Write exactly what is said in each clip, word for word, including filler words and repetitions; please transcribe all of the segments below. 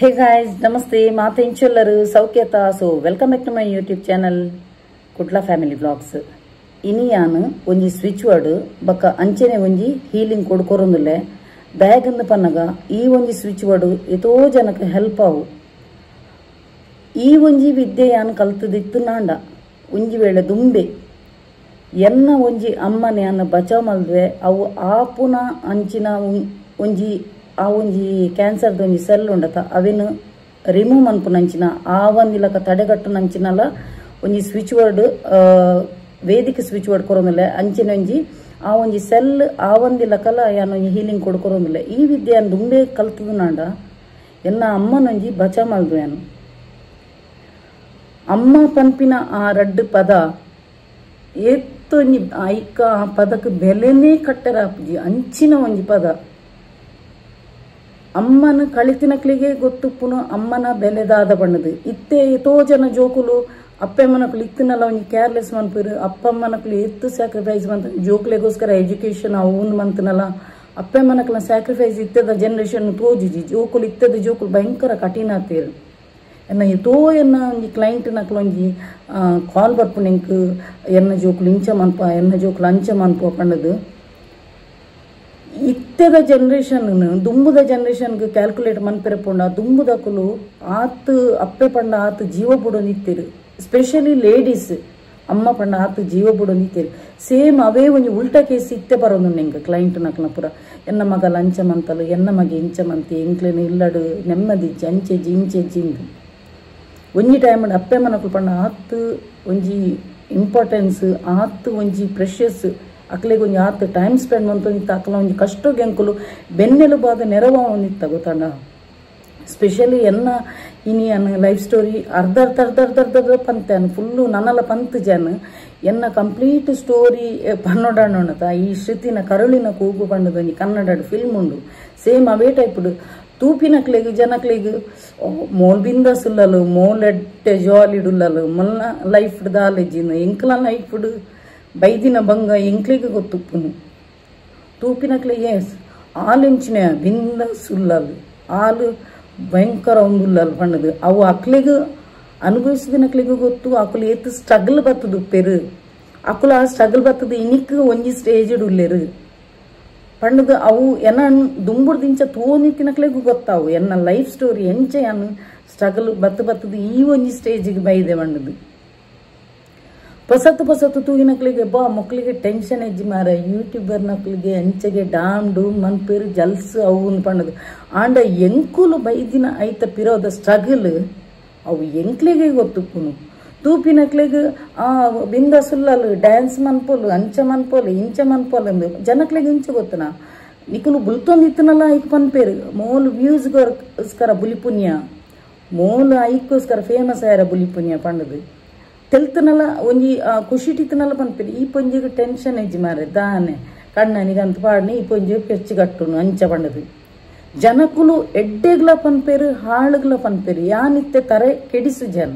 Hey guys, namaste. Maata inchellaru saukhyata. So welcome back to my YouTube channel, Kudla Family Vlogs. Ini yaanu onji switch word baka anchene onji healing kodukorondule dayagandu pannaga ee onji switch word eto janaka help avu. Ee onji vidde yaanu kaltudittu nanda onji vele dumbe enna onji ammane yaanu bachav malve avu aapuna anchina onji ಆ ಒಂಜಿ cancer ಒಂಜಿ cell ಉಂಡತ ಅವೇನು remove ಮನ್ಪುನಂಚಿನ ಆ ಒಂದಿಲಕ ತಡೆಗಟ್ಟು ನಂಚಿನಲ ಒಂಜಿ switch word ವೇದಿಕ switch word ಕೊರೊಂದಿಲ್ಲ ಅಂಚಿನ ಒಂಜಿ ಆ ಒಂಜಿ ಸೆಲ್ ಆ ಒಂದಿಲಕಲ ಯಾನು ಹೀಲಿಂಗ್ ಕೊಡ್ಕೊರೊಂದಿಲ್ಲ ಈ ವಿದ್ಯೆ ಅನ್ ದುಂಬೆ ಕಲ್ತದು ನಾಂಡ ಎನ್ನ ಅಮ್ಮನೊಂಜಿ ಬಚ ಮಲ್ದು ಯಾನು ಅಮ್ಮ ಪಂಪಿನ ಆ ರಡ್ಡು ಪದ ಏತ್ತೊಂಜಿ ಐಕ ಆ ಪದಕ್ಕೆ ಬೆಲೆನೇ ಕಟ್ಟರಾಪುಜಿ ಅಂಚಿನ ಒಂಜಿ ಪದ ಅಮ್ಮನ ಕಳಿತಿನಕ್ಲಿಗೆ ಗೊತ್ತುಪ್ಪುನು ಅಮ್ಮನ ಬೆಲೆದಾದ ಬಣ್ಣದು ಇತ್ತೆ ಎತೋ ಜನ ಜೋಕುಲು ಅಪ್ಪಮ್ಮನಕ್ಲು ಇತ್ತಿನಲ್ಲ ಒಂಜಿ ಕೇರ್ಲೆಸ್ ಮನ್ಪುರು ಅಪ್ಪಮ್ಮನಕ್ಲು ಎತ್ತು ಸ್ಯಾಕ್ರಿಫೈಸ್ ಮಂತ ಜೋಕ್ಲೆಗೋಸ್ಕರ ಎಜುಕೇಶನ್ ಅವನು ಮಂತನಲ್ಲ ಅಪ್ಪಮ್ಮನಕ್ಲ ಸ್ಯಾಕ್ರಿಫೈಸ್ ಇತ್ತದ ಜನರೇಷನ್ ತೋಜುಜಿ ಜೋಕುಲು ಇತ್ತದ ಜೋಕುಲು ಭಯಂಕರ ಕಠಿಣ ಆತೇರು ಎನ್ನ ಎತೋ ಎನ್ನ ಒಂಜಿ ಕ್ಲೈಂಟ್ ನಕ್ಲು ಒಂಜಿ ಕಾಲ್ ಬರ್ಪುನೆಂಕ್ ಎನ್ನ ಜೋಕುಲು ಇಂಚ ಮನ್ಪ ಎನ್ನ ಜೋಕುಲು ಅಂಚ ಮನ್ಪ ಪಂಡದು ಇತ್ತೆದ ಜನರೇಷನ್ ದುಂಬುದ ಜನರೇಷನ್ ಕ್ಯಾಲ್ಕುಲೇಟ್ ಮನ್ಪೆರಪುಂಡ ದುಂಬುದಕುಲು ಆತ್ ಅಪ್ಪೆ ಪಂಡ ಆತ್ ಜೀವ ಬುಡೊಂದಿತ್ತೀರು ಸ್ಪೆಷಲಿ ಲೇಡೀಸ್ ಅಮ್ಮ ಪಂಡ ಆತ್ ಜೀವ ಬುಡೊಂದಿತ್ತೀರು ಸೇಮ್ ಅವೇ ಒಂಜಿ ಉಲ್ಟಾ ಕೇಸ್ ಇತ್ತೆ ಬರೋದು ನಿಂಗೆ ಕ್ಲೈಂಟ್ ನಕ್ಲ ಪುರ ಎನ್ನ ಮಗ ಲಂಚ ಮಂತಲು ಎನ್ನ ಮಗೆ ಇಂಚ ಮಂತಿ ಎಂಕ್ಲೇನು ಇಲ್ಲಡು ನೆಮ್ಮದಿಜ್ಜಿ ಅಂಚೆಜ್ಜಿ ಇಂಚೆಜ್ಜಿ ಇಂದು ಒಂಜಿ ಟೈಮ್ ಅಪ್ಪೆ ಮನಕ್ಲು ಪಂಡ ಆತ್ ಒಂಜಿ ಇಂಪಾರ್ಟೆನ್ಸ್ ಆತ್ ಒಂಜಿ ಪ್ರೆಷಸ್ ಅಕ್ಲೆಗೆ ಒಂಜಿ ಆತ ಟೈಮ್ ಸ್ಪೆಂಡ್ ಮಂತೊಂದಿತ್ತ ಅಕ್ಲ ಒಂಜಿ ಕಷ್ಟಗೆ ಅಂಕುಲು ಬೆನ್ನೆಲುಬಾದ ನೆರವ ಒಂದಿತ್ತ ಗೊತ್ತಣ್ಣ ಸ್ಪೆಷಲಿ ಎನ್ನ ಇನಿ ಅನ್ನ ಲೈಫ್ ಸ್ಟೋರಿ ಅರ್ಧ ಅರ್ಧ ಅರ್ಧ ಅರ್ಧ ಅರ್ಧ ಅರ್ಧ ಪಂತೆ ಅನ್ನು ಫುಲ್ಲು ನನ್ನಲ್ಲ ಪಂತ್ ಜನ ಎನ್ನ ಕಂಪ್ಲೀಟ್ ಸ್ಟೋರಿ ಪನ್ನೊಡಣ್ಣತ ಈ ಶ್ರುತಿನ ಕರುಳಿನ ಕೂಗು ಪಂಡದೊಂಜಿ ಕನ್ನಡ ಫಿಲ್ಮ್ ಉಂಡು ಸೇಮ್ ಅವೇ ಟೈಪ್ಡು ತೂಪಿನಕ್ಲೆಗ್ ಜನಕ್ಲೆಗ್ ಮೋಲ್ ಬಿಂದಸುಲ್ಲಲು ಮೋಲ್ ಎಡ್ಡೆ ಜಾಲಿಡುಲ್ಲಲು ಮಲ್ಲ ಲೈಫ್ ದಾಲೆಜ್ಜಿನ ಎಂಕ್ಲ ಲೈಫ್ ಬೈದಿನ ಭಂಗ ಎಂಕ್ಲಿಗೆ ಗೊತ್ತುಪ್ಪುನು ತೂಪಿನಕ್ಲೆ ಎಸ್ ಆಲೆಂಚಿನ ಬಿಂದ ಸುಲ್ಲಲು ಆಲು ಭಯಂಕರ ಒಂದುಲ್ಲಲು ಪಣ್ಣದು ಅವು ಅಕ್ಲಿಗೆ ಅನುಭವಿಸಿದನಕ್ಲಿಗೆ ಗೊತ್ತು ಅಕುಲು ಏತ್ ಸ್ಟ್ರಗಲ್ ಬರ್ತದು ಉಪ್ಪೆರು ಅಕುಲು ಆ ಸ್ಟ್ರಗಲ್ ಬರ್ತದು ಇನಿಕ್ ಒಂಜಿ ಸ್ಟೇಜ್ ಉಲ್ಲೆರು ಪಣ್ಣದು ಅವು ಎನ್ನ ದುಂಬುಡ್ದಿಂಚ ತೋನಿತ್ತಿನಕ್ಲೆಗೂ ಗೊತ್ತಾವು ಎನ್ನ ಲೈಫ್ ಸ್ಟೋರಿ ಎಂಚ ಎನ್ನ ಸ್ಟ್ರಗಲ್ ಬತ್ತು ಬರ್ತದು ಈ ಒಂಜಿ ಸ್ಟೇಜಿಗೆ ಬೈದೆ ಪಣ್ಣದು ಪಸತ್ತು ಪಸತ್ತು ತೂಗಿನಕ್ಲಿಗೆ ಬಾ ಮಕ್ಳಿಗೆ ಟೆನ್ಷನ್ ಎಜ್ಜಿ ಮಾರ ಯೂಟ್ಯೂಬರ್ ನಕ್ಲಿಗೆ ಅಂಚೆಗೆ ಡಾಮ್ ಡೂಮ್ ಮನ್ಪೇರು ಜಲ್ಸ್ ಅವು ಪಣ್ಣದು ಆಂಡ ಎಂಕುಲು ಬೈದಿನ ಐತ ಪಿರೋದ ಸ್ಟ್ರಗಲ್ ಅವು ಎಂಕ್ಲಿಗೆ ಗೊತ್ತುಪ್ಪುನು ತೂಪಿನಕ್ಲಿಗೆ ಆ ಬಿಂದ ಸುಲ್ಲಲು ಡ್ಯಾನ್ಸ್ ಮನ್ಪೋಲು ಅಂಚ ಮನ್ಪೋಲು ಇಂಚ ಮನ್ಪೋಲು ಅಂದು ಜನಕ್ಲಿಗೆ ಇಂಚ ಗೊತ್ತನ ನಿಕುಲು ಬುಲ್ತೊಂದಿತ್ತನಲ್ಲ ಐಕ್ ಪನ್ಪೇರು ಮೋಲು ವ್ಯೂಸ್ಗೋಸ್ಕರ ಬುಲಿಪುಣ್ಯ ಮೋಲು ಐಕ್ಕೋಸ್ಕರ ಫೇಮಸ್ ಆಯ್ರ ಬುಲಿಪುಣ್ಯ ಪಣ್ಣದು ತೆಲ್ತನಲ್ಲ ಒಂಜಿ ಖುಷಿಟಿತ್ತನಲ್ಲ ಪನ್ಪೇರು ಈ ಪೊಂಜಿಗೆ ಟೆನ್ಷನ್ ಎಜ್ಜಿ ಮಾರೆ ದಾನೆ ಕಣ್ಣನಿಗಂತ ಪಾಡ್ನಿ ಈ ಪೊಂಜಿ ಪೆಚ್ಚಿ ಕಟ್ಟುನು ಅಂಚ ಪಂಡದು ಜನಕುಲು ಎಡ್ಡೆಗ್ಲ ಪನ್ಪೇರು ಹಾಳುಗ್ಲ ಪನ್ಪೇರು ಯಾನಿತ್ತೆ ತರೆ ಕೆಡಿಸು ಜನ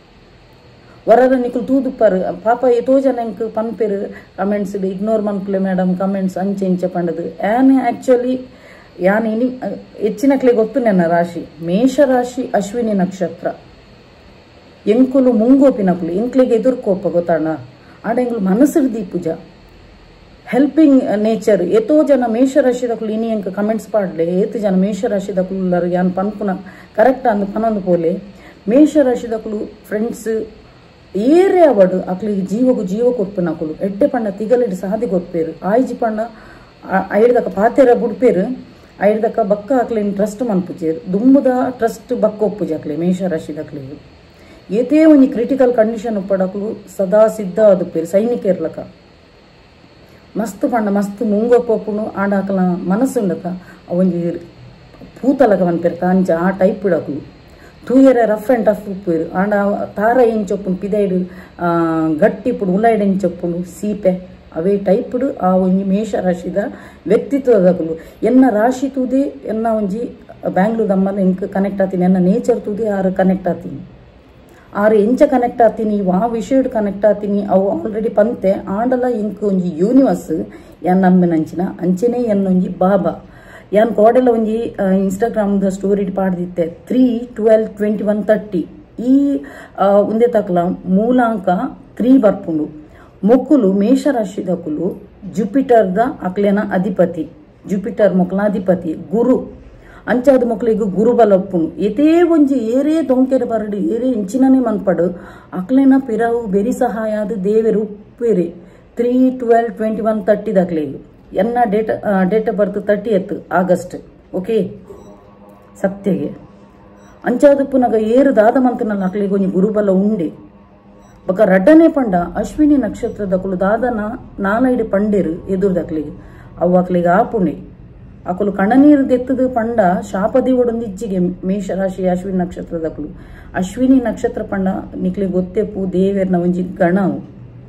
ವರದ ನಿಕುಲು ತೂದುಪ್ಪಾರು ಪಾಪ ಎತೋ ಜನ ಎಂಕ್ ಪನ್ಪೇರು ಕಮೆಂಟ್ಸ್ ಇಗ್ನೋರ್ ಮನ್ಪುಲೆ ಮೇಡಮ್ ಕಮೆಂಟ್ಸ್ ಅಂಚೆ ಇಂಚ ಪಂಡದು ಯಾನ್ ಆಕ್ಚುಲಿ ಯಾನ್ ಇನಿ ಹೆಚ್ಚಿನಕ್ಲೆ ಗೊತ್ತು ನನ್ನ ರಾಶಿ ಮೇಷ ರಾಶಿ ಅಶ್ವಿನಿ ನಕ್ಷತ್ರ ಎಂಕುಲು ಮುಂಗೋಪಿನಕುಲು ಎಂಕ್ಲಿಗೆ ಎದುರ್ಕೋಪ ಗೊತ್ತಾಣ ಆಡ ಎಂಕ್ಲು ಮನಸ್ಸು ದೀಪುಜ ಹೆಲ್ಪಿಂಗ್ ನೇಚರ್ ಎತೋ ಜನ ಮೇಷರಾಶಿದಕುಲು ಇನಿ ಎಂಕ್ ಕಮೆಂಟ್ಸ್ ಪಾಡ್ಲೆ ಏತು ಜನ ಮೇಷರಾಶಿದಕುಲ್ಲರು ಯಾನ್ ಪನ್ಪುನ ಕರೆಕ್ಟ್ ಅಂದು ಪನೊಂದು ಪೋಲೆ ಮೇಷರಾಶಿದಕುಲು ಫ್ರೆಂಡ್ಸ್ ಏರೆ ಅವಡು ಅಕ್ಲಿಗೆ ಜೀವಗು ಜೀವ ಕೊಪ್ಪುನಕುಲು ಎಡ್ಡೆ ಪಂಡ ತಿಗಲೆಡ್ ಸಾದಿ ಕೊಪ್ಪೇರು ಆಯ್ಜಿ ಪಂಡ ಐಡ್ದಕ ಪಾತೆರ ಬುಡ್ಪೇರು ಐಡ್ದಕ ಬಕ್ಕ ಅಕ್ಲಿನ ಟ್ರಸ್ಟ್ ಮನ್ಪುಜೇರು ದುಂಬುದ ಟ್ರಸ್ಟ್ ಬಕ್ಕ ಒಪ್ಪುಜ ಅಕ್ಲೆ ಮೇಷರಾಶಿದಕ್ಲಿಗೆ ಏತೇ ಒಂಜಿ ಕ್ರಿಟಿಕಲ್ ಕಂಡೀಷನ್ ಉಪ್ಪಡಕಲು ಸದಾ ಸಿದ್ಧ ಆದುಪ್ಪೇರು ಸೈನಿಕೇರ್ಲಕ ಮಸ್ತ್ ಪಂಡ ಮಸ್ತ್ ಮುಂಗೊಪ್ಪುನು ಆಂಡ ಅಕಲ ಮನಸ್ಸುಂಡತ ಒಂಜಿ ಪೂತಲಕ ಮನ್ಪೇರು ತಾಂಚ ಆ ಟೈಪ್ ಇಡಕಲು ತೂಯರೆ ರಫ್ ಅಂಡ್ ಟಫ್ ಉಪ್ಪೇರು ಆಂಡ ತಾರ ಎಂಚೊಪ್ಪುನು ಪಿದೈಡು ಗಟ್ಟಿ ಪುಡು ಉಲಾಯ್ಡ್ ಎಂಚೊಪ್ಪುನು ಸೀಪೆ ಅವೇ ಟೈಪ್ಡು ಆ ಒಂಜಿ ಮೇಷ ರಾಶಿದ ವ್ಯಕ್ತಿತ್ವದಕಲು ಎನ್ನ ರಾಶಿ ತೂದೆ ಎನ್ನ ಒಂಜಿ ಬ್ಯಾಂಗ್ಳೂರ್ ದಮ್ಮಲ್ಲಿ ಎಂಕ್ ಕನೆಕ್ಟ್ ಆತೀನಿ ಎನ್ನ ನೇಚರ್ ತೂದೆ ಆರು ಕನೆಕ್ಟ್ ಆತೀನಿ ಆರು ಎಂಚ ಕನೆಕ್ಟ್ ಆತೀನಿ ಇವು ಆ ವಿಷಯಡ್ ಕನೆಕ್ಟ್ ಆತೀನಿ ಅವು ಆಲ್ರೆಡಿ ಪಂತೆ ಆಂಡಲ ಇಂಕ್ ಒಂಜಿ ಯೂನಿವರ್ಸ್ ಎನ್ನ ನಂಬಿನಂಚಿನ ಅಂಚೆನೆ ಎನ್ನೊಂಜಿ ಬಾಬಾ ಯಾನ್ ಕೋಡೆಲ್ಲ ಒಂಜಿ ಇನ್ಸ್ಟಾಗ್ರಾಮ್ ಸ್ಟೋರಿ ಪಾಡ್ದಿತ್ತೆ three twelve twenty one thirty ಈ ಒಂದೇ ತಕ್ಲ ಮೂಲಾಂಕ ತ್ರೀ ಬರ್ಪುಂಡು. ಮೊಕ್ಕುಲು ಮೇಷರಾಶಿದಕುಲು ಜುಪಿಟರ್ದ ಅಕ್ಲೆನ ಅಧಿಪತಿ, ಜುಪಿಟರ್ ಮೊಕ್ಕಲ ಅಧಿಪತಿ ಗುರು ಅಂಚಾದ ಮೊಕ್ಕಲಿಗೆ ಗುರು ಬಲ ಒಪ್ಪುಂಡು. ಎತೇ ಒಂಜಿ ಏರೇ ದೊಂಕೆರೆ ಬರಡು ಏರೇ ಇಂಚಿನನೇ ಮನ್ಪಡು ಅಕ್ಲೆನ ಪಿರವು ಬೆರಿ ಸಹಾಯ ದೇವೆರು ಉಪ್ಪೇರೆ three twelve twenty one thirty ದಕ್ಲೆಗೆ ಎನ್ನ date date of birth thirty eight August. Okay ಸತ್ಯಗೆ ಅಂಚಾದ ಪುನಗ ಏರು ದಾದ ಮಂತನಲ್ಲಿ ಅಕ್ಲಿಗೆ ಒಂಜಿ ಗುರುಬಲ ಉಂಡೆ. ಬೊಕ ರಡ್ಡನೇ ಪಂಡ ಅಶ್ವಿನಿ ನಕ್ಷತ್ರದ ಕುಲು ದಾದನ ನಾಲೈಡು ಪಂಡೇರು ಎದುರುದಕ್ಲಿಗೆ ಅವು ಅಕ್ಲಿಗೆ ಆಪುಂಡೆ. ಅಕುಲು ಕಣ್ಣನೀರು ದೆತ್ತದು ಪಂಡ ಶಾಪದಿ ಒಡೊಂದಿಜ್ಜಿಗೆ ಮೇಷರಾಶಿ ಅಶ್ವಿನಿ ನಕ್ಷತ್ರದ ಕುಲು ಅಶ್ವಿನಿ ನಕ್ಷತ್ರ ಪಂಡ ನಿಕ್ಲಿಗೆ ಗೊತ್ತೆಪ್ಪು ದೇವೇರ್ನ ಒಂಜಿ ಗಣವು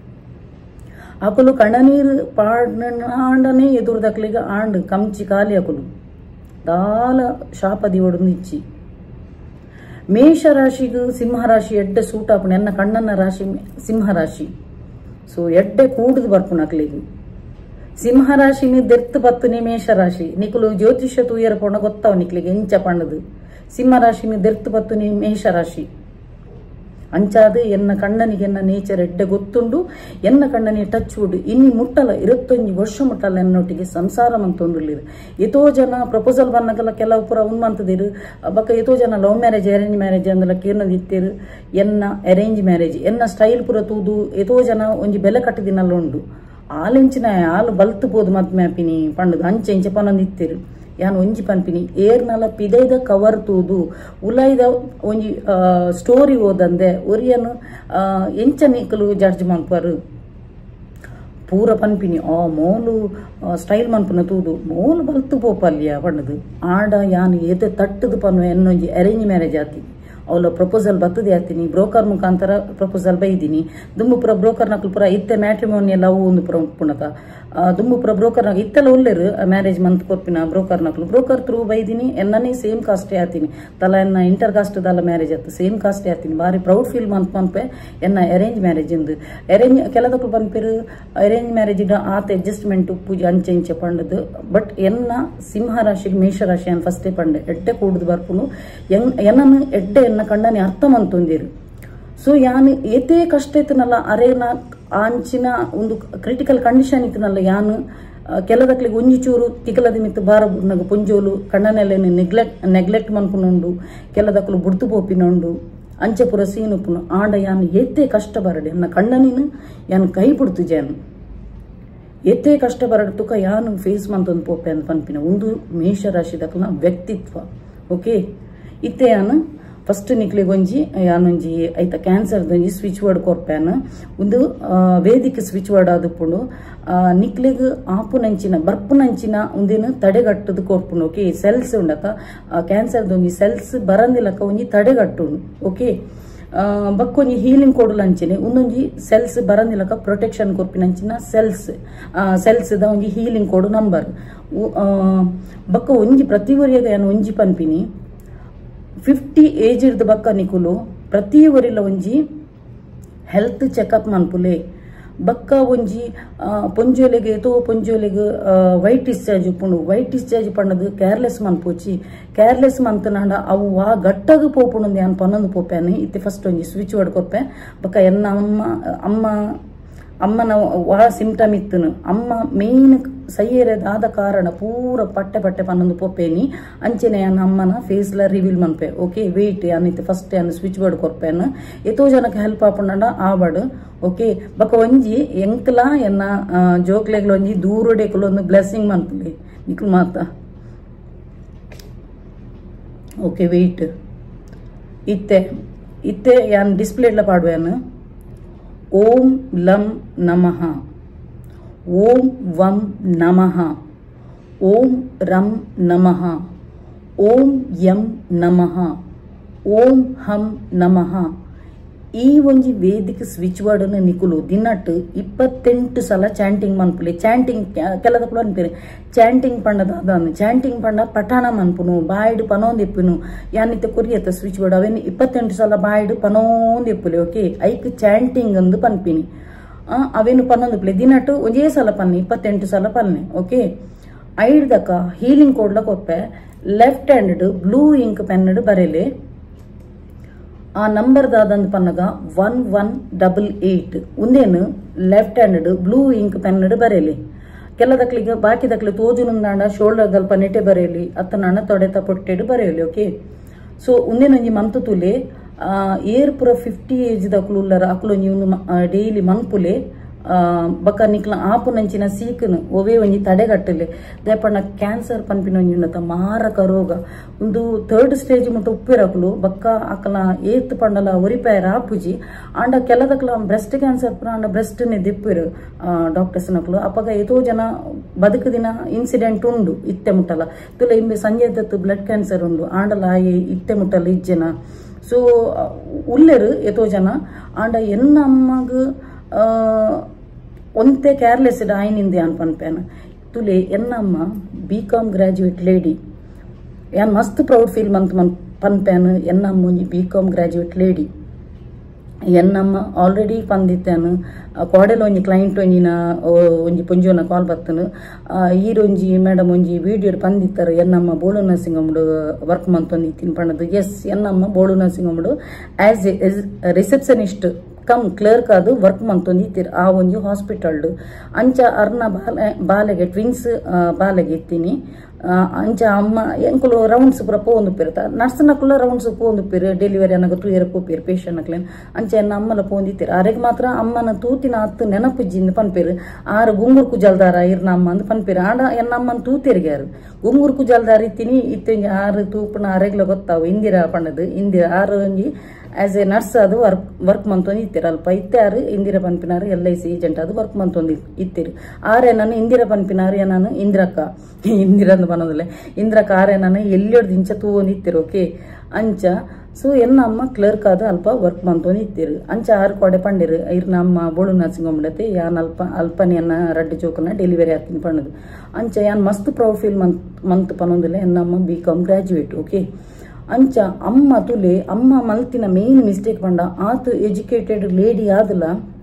ಅಕುಲು ಕಣ್ಣನೀರು ಪಾಡನೆ ಎದುರುದಕ್ಲಿಗೆ ಆಂಡ್ ಕಂಚಿ ಖಾಲಿ ಅಕುಲು ದಾಲ ಶಾಪದಿ ಒಡೊಂದಿಜ್ಜಿ. ಮೇಷರಾಶಿಗೂ ಸಿಂಹರಾಶಿ ಎಡ್ಡೆ ಸೂಟ್ ಆಪುಣ ಎನ್ನ ಕಣ್ಣನ ರಾಶಿ ಸಿಂಹರಾಶಿ. ಸೊ ಎಡ್ಡೆ ಕೂಡುದು ಬರ್ಪುಣ ಅಕ್ಲಿಗೆ ಸಿಂಹರಾಶಿನಿ ದೆರ್ತು ಬತ್ತುನಿ ಮೇಷರಾಶಿ ನಿಕುಲು ಜ್ಯೋತಿಷ್ಯ ತೂಯರ ಪೋಣ ಗೊತ್ತಾವ ನಿಕ್ಲಿಗೆ ಎಂಚ ಪಣ್ಣದು ಸಿಂಹರಾಶಿನಿ ದೆರ್ತು ಬತ್ತುನಿ ಮೇಷರಾಶಿ. ಅಂಚಾದ ಎನ್ನ ಕಣ್ಣನಿಗೆ ಎನ್ನ ನೇಚರ್ ಎಡ್ಡೆ ಗೊತ್ತುಂಡು ಎನ್ನ ಕಣ್ಣನಿಗೆ ಟಚ್ ವುಡ್ ಇನ್ನಿ ಮುಟ್ಟಲ ಇರತ್ತೊಂಜಿ ವರ್ಷ ಮುಟ್ಟಲ ಎನ್ನೊಟ್ಟಿಗೆ ಸಂಸಾರ ಮಂತೊಂದುರ್ಲಿರು. ಎತೋ ಜನ ಪ್ರಪೋಸಲ್ ಬನ್ನಗಲ ಕೆಲವು ಪುರ ಉನ್ಮಂತದಿರು ಬಕ್ಕ ಎತೋ ಜನ ಲವ್ ಮ್ಯಾರೇಜ್ ಅರೇಂಜ್ ಮ್ಯಾರೇಜ್ ಅಂದಲ ಕೇರ್ನದಿತ್ತೇರು ಎನ್ನ ಅರೇಂಜ್ ಮ್ಯಾರೇಜ್ ಎನ್ನ ಸ್ಟೈಲ್ ಪುರ ತೂದು ಎತೋ ಜನ ಒಂಜಿ ಬೆಲೆ ಕಟ್ಟಿದಿನಲ್ಲ ಉಂಡು ಆಲೆಂಚಿನ ಆಲು ಬಲ್ತು ಪೋದು ಮದ್ ಮ್ಯಾಪಿನಿ ಪಂಡದು ಅಂಚೆ ಎಂಚೆ ಪನೊಂದಿತ್ತೇರು ಯಾನ್ ಒಂಜಿ ಪನ್ಪಿನಿ ಏರ್ನಲ ಪಿದೈದ ಕವರ್ ತೂದು ಉಲೈದ ಒಂಜಿ ಸ್ಟೋರಿ ಓದಂದೆ ಒರಿಯನು ಎಂಚ ನಿಕಲು ಜಡ್ಜ್ ಮನ್ಪರು ಪೂರ ಪನ್ಪಿನಿ ಆ ಮೋಲು ಸ್ಟೈಲ್ ಮನ್ಪುನ ತೂದು ಮೋಲು ಬಲ್ತು ಪೋಪಲ್ಯ ಪಂಡದು ಆಡ ಯಾನ್ ಎದೆ ತಟ್ಟದು ಪನ್ನುವ ಎನ್ನೊಂಜಿ ಅರೇಂಜ್ ಮ್ಯಾರೇಜ್ ಆತಿ ಅವಳ ಪ್ರಪೋಸಲ್ ಬರ್ತದೆ ಆತೀನಿ ಬ್ರೋಕರ್ ಮುಖಾಂತರ ಪ್ರಪೋಸಲ್ ಬೈದಿನಿ ದುಂಬು ಪುರ ಬ್ರೋಕರ್ ನಕಲು ಪುರ ಇತ್ತೆ ಮ್ಯಾಟ್ರಿಮೋನಿಯಲ್ ಅವು ಒಂದು ಪುರ ಪುಣಕ ದುಂಬು ಪುರ ಬ್ರೋಕರ್ ನಾಗ ಇತ್ತೆಲ್ಲ ಒಳ್ಳೆರು ಮ್ಯಾರೇಜ್ ಮಂತ್ ಕೊರ್ಪಿನ ಬ್ರೋಕರ್ ನಕಲು ಬ್ರೋಕರ್ ಥ್ರೂ ಬೈದಿನಿ ಎನ್ನನೇ ಸೇಮ್ ಕಾಸ್ಟೇ ಆತೀನಿ ತಲ ಎನ್ನ ಇಂಟರ್ ಕಾಸ್ಟ್ ದಲ್ಲ ಮ್ಯಾರೇಜ್ ಆಯ್ತು ಸೇಮ್ ಕಾಸ್ಟೇ ಆತೀನಿ ಬಾರಿ ಪ್ರೌಡ್ ಫೀಲ್ ಮಂತ್ ಪನ್ಪೆ ಎನ್ನ ಅರೇಂಜ್ ಮ್ಯಾರೇಜ್ ಇಂದು ಅರೇಂಜ್ ಕೆಲದಕ್ಕೂ ಪನ್ಪೇರು ಅರೇಂಜ್ ಮ್ಯಾರೇಜ್ ಆತ ಅಡ್ಜಸ್ಟ್ಮೆಂಟ್ ಪೂಜೆ ಅಂಚೆ ಇಂಚೆ ಪಂಡದು ಬಟ್ ಎನ್ನ ಸಿಂಹರಾಶಿ ಮೇಷರಾಶಿ ಅನ್ ಫಸ್ಟೇ ಪಂಡೆ ಎಡ್ಡೆ ಕೂಡುದು ಬರ್ಪುನು ಎನ್ನನು ಎಡ್ಡೆ ಎನ್ನ ಕಂಡನೆ ಅರ್ಥ ಮಂತೊಂದಿರು. ಸೊ ಯಾನು ಏತೇ ಕಷ್ಟ ಇತ್ತನಲ್ಲ ಅರೇನ ಆಂಚಿನ ಒಂದು ಕ್ರಿಟಿಕಲ್ ಕಂಡೀಷನ್ ಇತ್ತನಲ್ಲ ಯಾನು ಕೆಲದಕ್ಲಿಗೆ ಒಂಜಿ ಚೂರು ತಿಕಲದ ಮಿತ್ತು ಬಾರ ನಗು ಪುಂಜೋಲು ಕಣ್ಣನೆಲ್ಲೇನು ನೆಗ್ಲೆಕ್ಟ್ ನೆಗ್ಲೆಕ್ಟ್ ಮನ್ಪುನುಂಡು ಕೆಲದಕ್ಕಲು ಬುಡ್ತು ಪೋಪಿನುಂಡು ಅಂಚೆ ಪುರ ಸೀನುಪುನು ಆಂಡ ಯಾನು ಏತೇ ಕಷ್ಟ ಬರಡೆ ನನ್ನ ಕಣ್ಣನಿನು ಯಾನು ಕೈ ಬಿಡ್ತು ಜಾನು ಏತೇ ಕಷ್ಟ ಬರಡು ತುಕ ಯಾನು ಫೇಸ್ ಮಂತೊಂದು ಪೋಪೆ ಅಂತ ಪನ್ಪಿನ ಒಂದು ಮೇಷರಾಶಿದಕ್ಲ ವ್ಯಕ್ತಿತ್ವ. ಓಕೆ ಇತ್ತೆ ಯಾನು ಫಸ್ಟ್ ನಿಕ್ಲಿಗೆ ಒಂಜಿ ಯಾನೊಂಜಿ ಐತ ಕ್ಯಾನ್ಸರ್ ಒಂಜಿ ಸ್ವಿಚ್ ವರ್ಡ್ ಕೊರ್ಪ್ಯಾನ ಒಂದು ವೇದಿಕೆ ಸ್ವಿಚ್ ವರ್ಡ್ ಆದುಪ್ಪುಂಡು ನಿಕ್ಲಿಗೆ ಆಪುನಂಚಿನ ಬರ್ಪುನಂಚಿನ ಒಂದೇನು ತಡೆಗಟ್ಟದು ಕೊರ್ಪುಂಡು. ಓಕೆ ಸೆಲ್ಸ್ ಉಂಡಕ ಕ್ಯಾನ್ಸರ್ದ ಒಂಜಿ ಸೆಲ್ಸ್ ಬರಂದಿಲ್ಲಕ ಒಂಜಿ ತಡೆಗಟ್ಟುಂಡು. ಓಕೆ ಬಕ್ಕೊಂಜಿ ಹೀಲಿಂಗ್ ಕೊಡಲಂಚಿನ ಒಂದೊಂಜಿ ಸೆಲ್ಸ್ ಬರಂದಿಲ್ಲಕ ಪ್ರೊಟೆಕ್ಷನ್ ಕೊರ್ಪಿನಂಚಿನ ಸೆಲ್ಸ್ ಸೆಲ್ಸ್ ದ ಒಂಜಿ ಹೀಲಿಂಗ್ ಕೊಡು ನಂಬರ್ ಬಕ್ಕ ಒಂಜಿ ಪ್ರತಿ ಒರಿಯಾಗ ಏನು ಒಂಜಿ ಪನ್ಪಿನಿ ಫಿಫ್ಟಿ ಏಜ್ ಇರ್ದ ಬಕ್ಕ ನಿಕುಲು ಪ್ರತಿ ಒರಿಲ ಒಂಜಿ ಹೆಲ್ತ್ ಚೆಕಪ್ ಮನ್ಪುಲೆ ಬಕ್ಕ ಒಂಜಿ ಪೊಂಜೋಲೆಗೆ ಎತೋ ಪೊಂಜೋಲೆಗೆ ವೈಟ್ ಡಿಸ್ಚಾರ್ಜ್ ಉಪ್ಪುಂಡು ವೈಟ್ ಡಿಸ್ಚಾರ್ಜ್ ಪಂಡದು ಕೇರ್ಲೆಸ್ ಮನ್ಪೋಚಿ ಕೇರ್ಲೆಸ್ ಮಂತನಾಂಡ ಅವು ಆ ಗಟ್ಟಗ ಪೋಪುಂಡು ಯಾನ್ ಪನ್ನೊಂದು ಪೋಪ್ಯಾನೆ ಇತ್ತೆ ಫಸ್ಟ್ ಒಂಜಿ ಸ್ವಿಚ್ ವರ್ಡ್ ಕೊರ್ಪೆ ಬಕ್ಕ ಎನ್ನ ಅಮ್ಮ ಅಮ್ಮ ಅಮ್ಮನ ವಾ ಸಿಂಪ್ಟಮ್ ಇತ್ತನು ಅಮ್ಮ ಮೇನ್ ಸೈಯರೆದಾದ ಕಾರಣ ಪೂರ ಪಟ್ಟೆ ಪಟ್ಟೆ ಪನ್ನೊಂದು ಪೊಪ್ಪೇನಿ ಅಂಚೆನೆ ಅನ್ನ ಅಮ್ಮನ ಫೇಸ್ಲ ರಿವೀಲ್ ಮನ್ಪೆ. ಓಕೆ ವೆಯ್ಟ್ ಅನ್ನಿತ್ತು ಫಸ್ಟ್ ಅನ್ನ ಸ್ವಿಚ್ ಬೋರ್ಡ್ ಕೊರ್ಪೇನು ಎತೋ ಜನಕ್ಕೆ ಹೆಲ್ಪ್ ಆಪುಂಡ ಆವಡ್. ಓಕೆ ಬಕ್ಕ ಒಂಜಿ ಎಂಕ್ಲ ಎನ್ನ ಜೋಕ್ಲೆಗ್ಲ ಒಂಜಿ ದೂರಡೆಕ್ಲ ಒಂದು ಬ್ಲೆಸ್ಸಿಂಗ್ ಮನ್ಪುಲಿ ನಿಕ್ಲು ಮಾತ. ಓಕೆ ವೆಯ್ಟ್ ಇತ್ತೆ ಇತ್ತೆ ಯಾನ್ ಡಿಸ್ಪ್ಲೇಡ್ಲ ಪಾಡುವೆನು ಓಂ ಲಂ ನಮಃ ಓಂ ವಂ ನಮಃ ಓಂ ರಂ ನಮಃ ಓಂ ಯಂ ನಮಃ ಓಂ ಹಂ ನಮಃ ಈ ಒಂಜಿ ವೇದಿಕ ಸ್ವಿಚ್ ವರ್ಡ್ ಅನ್ನು ನಿಕುಲು ದಿನಟ್ ಇಪ್ಪತ್ತೆಂಟು ಸಲ ಚಾಂಟಿಂಗ್ ಮನ್ಪುಲಿ. ಚಾಂಟಿಂಗ್ ಕೆಲದ ಕೂಡ ಅನ್ಪೇರಿ ಚಾಂಟಿಂಗ್ ಪಂಡದ ಅದನ್ನು ಚಾಂಟಿಂಗ್ ಪಂಡ ಪಠಾಣ ಮನ್ಪುನು ಬಾಯ್ಡು ಪನೋಂದಿಪ್ಪುನು ಯಾನಿತ್ತ ಕೊರಿಯತ್ತ ಸ್ವಿಚ್ ವರ್ಡ್ ಅವೇನು ಇಪ್ಪತ್ತೆಂಟು ಸಲ ಬಾಯ್ಡು ಪನೋಂದಿಪ್ಪುಲಿ. ಓಕೆ ಐಕ್ ಚಾಂಟಿಂಗ್ ಅಂದು ಪನ್ಪಿನಿ ಅವೇನು ಪನ್ನೊಂದಿಪ್ಪುಲಿ ದಿನಟ್ ಒಂಜೇ ಸಲ ಪನ್ನಿ ಇಪ್ಪತ್ತೆಂಟು ಸಲ ಪನ್ನೆ. ಓಕೆ ಐಡ್ದಕ ಹೀಲಿಂಗ್ ಕೊಡ್ಲಕ್ಕೆ ಒಪ್ಪೆ ಲೆಫ್ಟ್ ಹ್ಯಾಂಡ್ ಬ್ಲೂ ಇಂಕ್ ಪೆನ್ನಡ್ ಬರೇಲಿ ಆ ನಂಬರ್ ದಾದಂದು ಪನ್ನಗ ಒನ್ ಒನ್ ಡಬಲ್ ಏಟ್ ಉಂದೇನು ಲೆಫ್ಟ್ ಹ್ಯಾಂಡ್ ಬ್ಲೂ ಇಂಕ್ ಪೆನ್ನಡ್ ಬರೇಲಿ ಕೆಲದಕ್ಲಿಗೆ ಬಾಕಿ ದಕ್ಲಿ ತೋಜುನುಂದಾಂಡ ಶೋಲ್ಡರ್ ದಲ್ಪ ನೆಟೆ ಬರೆಯಲಿ ಅತ್ತನಾಣ ತೊಡೆತ ಪೊಟ್ಟೆಡು ಬರೆಯಲಿ ಓಕೆ ಸೊ ಉಂದೇನೊಂಜಿ ಮಂತು ತುಲೆ ಏರ್ ಪುರ ಫಿಫ್ಟಿ ಏಜ್ ದಕ್ಲು ಉಳ್ಳರ ಅಕ್ಲು ನೀವು ಡೈಲಿ ಮಂಪುಲೆ ಬಕ್ಕ ನಿಕ್ಲ ಆಪು ನಂಚಿನ ಸೀಕನು ಒವೇ ಒಂಜಿ ತಡೆಗಟ್ಟಲೆ ದೇಪಣ್ಣ ಕ್ಯಾನ್ಸರ್ ಪನ್ಪಿನ ಒಂಜಿ ಮಾರಕ ರೋಗ ಒಂದು ಥರ್ಡ್ ಸ್ಟೇಜ್ ಮುಟ್ಟ ಉಪ್ಪಿರಕಲು ಬಕ್ಕ ಅಕಲ ಏತ್ ಪಂಡಲ ಒರಿಪಾಯರ ಆಪುಜಿ ಆಂಡ ಕೆಲದಕ್ಲ ಬ್ರೆಸ್ಟ್ ಕ್ಯಾನ್ಸರ್ ಪುರ ಆಂಡ ಬ್ರೆಸ್ಟ್ ನೆ ದಿಪ್ಪಿರು ಡಾಕ್ಟರ್ಸ್ ನಕ್ಲು ಅಪಗ ಎತೋ ಜನ ಬದುಕದಿನ ಇನ್ಸಿಡೆಂಟ್ ಉಂಡು ಇತ್ತೆ ಮುಟ್ಟಲ ತುಲ ಇಂಬೆ ಸಂಜೆ ದತ್ತು ಬ್ಲಡ್ ಕ್ಯಾನ್ಸರ್ ಉಂಡು ಆಂಡಲ ಆಯಿ ಇತ್ತೆ ಮುಟ್ಟಲ ಇಜ್ಜನ ಸೊ ಉಲ್ಲೆರು ಎತೋ ಜನ ಆಂಡ ಎನ್ನ ಅಮ್ಮಗ ಒಂತೆ ಕೇರ್ಲೆಸ್ ಆಯ್ನಿಂದೆ ಅನ್ ಪನ್ಪೇನ ತುಲೆ ಎನ್ನಮ್ಮ ಬಿ ಕಾಮ್ ಗ್ರಾಜ್ಯುಯೇಟ್ ಲೇಡಿ ಯಾನ್ ಮಸ್ತ್ ಪ್ರೌಡ್ ಫೀಲ್ ಮಂತ್ ಮನ್ ಪನ್ಪೇನು ಎನ್ನಮ್ಮ ಒಂಜಿ ಬಿ ಕಾಮ್ ಗ್ರಾಜ್ಯುಯೇಟ್ ಲೇಡಿ ಎನ್ನಮ್ಮ ಆಲ್ರೆಡಿ ಪಂದಿತ್ತೇನು ಕೋಡೆಲ ಒಂಜಿ ಕ್ಲೈಂಟ್ ಒಂಜಿನ ಒಂಜಿ ಪುಂಜೋನ ಕಾಲ್ ಬತ್ತನು ಈರೊಂಜಿ ಮೇಡಮ್ ಒಂಜಿ ವಿಡಿಯೋ ಪಂದಿತ್ತಾರೆ ಎನ್ನಮ್ಮ ಬೋಳು ನರ್ಸಿಂಗ್ ಹೋಮ್ಡು ವರ್ಕ್ ಮಂತೊಂದಿತ್ತೀನಿ ಪಣ್ಣದು ಎಸ್ ಎನ್ನಮ್ಮ ಬೋಳು ನರ್ಸಿಂಗ್ ಹೋಮ್ಡು as a receptionist cum clerk ಅದು ವರ್ಕ್ ಮಂತೊಂದಿತ್ತೀರಿ ಆ ಒಂಜಿ ಹಾಸ್ಪಿಟಲ್ ಅಂಚ ಅರ್ನ ಬಾಲೆ ಬಾಲೆಗೆ ಟ್ವಿನ್ಸ್ ಬಾಲೆಗೆ ಇತ್ತೀನಿ ಅಂಚ ಅಮ್ಮ ಎಂಕುಲು ರೌಂಡ್ಸ್ ಪೂರ ಪೋಂದು ಪಿರ್ತ ನರ್ಸ್ನಕುಲ ರೌಂಡ್ಸ್ ಪೋಂದು ಪಿರು ಡೆಲಿವರಿ ಅನ್ನಗ ತೂಯರ ಪೋಪಿರು ಪೇಷಂಟ್ ನಕ್ಲೇನ್ ಅಂಚ ಎನ್ನ ಅಮ್ಮಲ ಪೋಂದಿತ್ತೀರಿ ಅರೆಗೆ ಮಾತ್ರ ಅಮ್ಮನ ತೂತಿನ ಹತ್ತು ನೆನಪುಜ್ಜಿಂದ ಪನ್ಪೇರು ಆರು ಗುಂಗುರ್ಕು ಜಲ್ದಾರ ಇರ್ನ ಅಮ್ಮ ಅಂದ್ ಪನ್ಪೇರು ಆಡ ಎನ್ನ ಅಮ್ಮನ ತೂತಿರ್ಗೆ ಯಾರು ಗುಂಗುರ್ಕು ಜಲ್ದಾರ ಇತ್ತೀನಿ ಇತ್ತಂಜಿ ಆರು ತೂಪುನ ಅರೆಗ್ಲ ಗೊತ್ತಾವು ಇಂದಿರಾ ಪಣ್ಣದು ಇಂದಿರಾ ಆರು ಒಂಜಿ ಆಸ್ ಎ ನರ್ಸ್ ಅದು ವರ್ಕ್ ವರ್ಕ್ ಮಂತೊಂದು ಇತ್ತೀರಿ ಅಲ್ಪ ಇತ್ತಾರು ಇಂದಿರಾ ಪನ್ಪಿನಾರು ಎಲ್ ಐ ಸಿ ಏಜೆಂಟ್ ಅದು ವರ್ಕ್ ಮಂತೊಂದು ಇತ್ತೀರಿ ಆರೆ ನಾನು ಇಂದಿರಾ ಪನ್ಪಿನಾರು ನಾನು ಇಂದಿರಕ್ಕ ಇಂದಿರಾ ಅಂದ್ ಬನ್ನೋದಿಲ್ಲ ಇಂದಿರಕ್ಕ ಆರೆ ನಾನು ಎಲ್ಲಿಯೊಡ್ದು ಇಂಚ ತೂವೊಂದು ಇತ್ತೀರಿ ಓಕೆ ಅಂಚ ಸೊ ಎನ್ನ ಅಮ್ಮ ಕ್ಲರ್ಕ್ ಅದು ಅಲ್ಪ ವರ್ಕ್ ಮಂತೊಂದು ಇತ್ತೀರಿ ಅಂಚ ಆರು ಕೊಡೆ ಪಂಡಿರು ಇರ್ನ ಅಮ್ಮ ಬೋಳು ನರ್ಸಿಂಗ್ ಹೋಮ್ಡತೆ ಯಾನ್ ಅಲ್ಪ ಅಲ್ಪನೆಯನ್ನ ರಡ್ಡು ಚೌಕನ ಡೆಲಿವರಿ ಆಗ್ತೀನಿ ಪಣ್ಣದು ಅಂಚ ಯಾನ್ ಮಸ್ತ್ ಪ್ರೌಡ್ ಫೀಲ್ ಮಂತ್ ಮಂತ್ ಪನ್ನೊಂದಿಲ್ಲ ಎನ್ನ ಅಮ್ಮ ಬಿ ಕಾಮ್ ಗ್ರಾಜ್ಯುಯೇಟ್ ಓಕೆ ಅಂಚ ಅಮ್ಮ ತುಲೆ ಅಮ್ಮ ಮಲ್ತಿನ ಮೇನ್ ಮಿಸ್ಟೇಕ್ ಪಂಡ ಆತು ಎಜುಕೇಟೆಡ್ ಲೇಡಿ ಆದಲ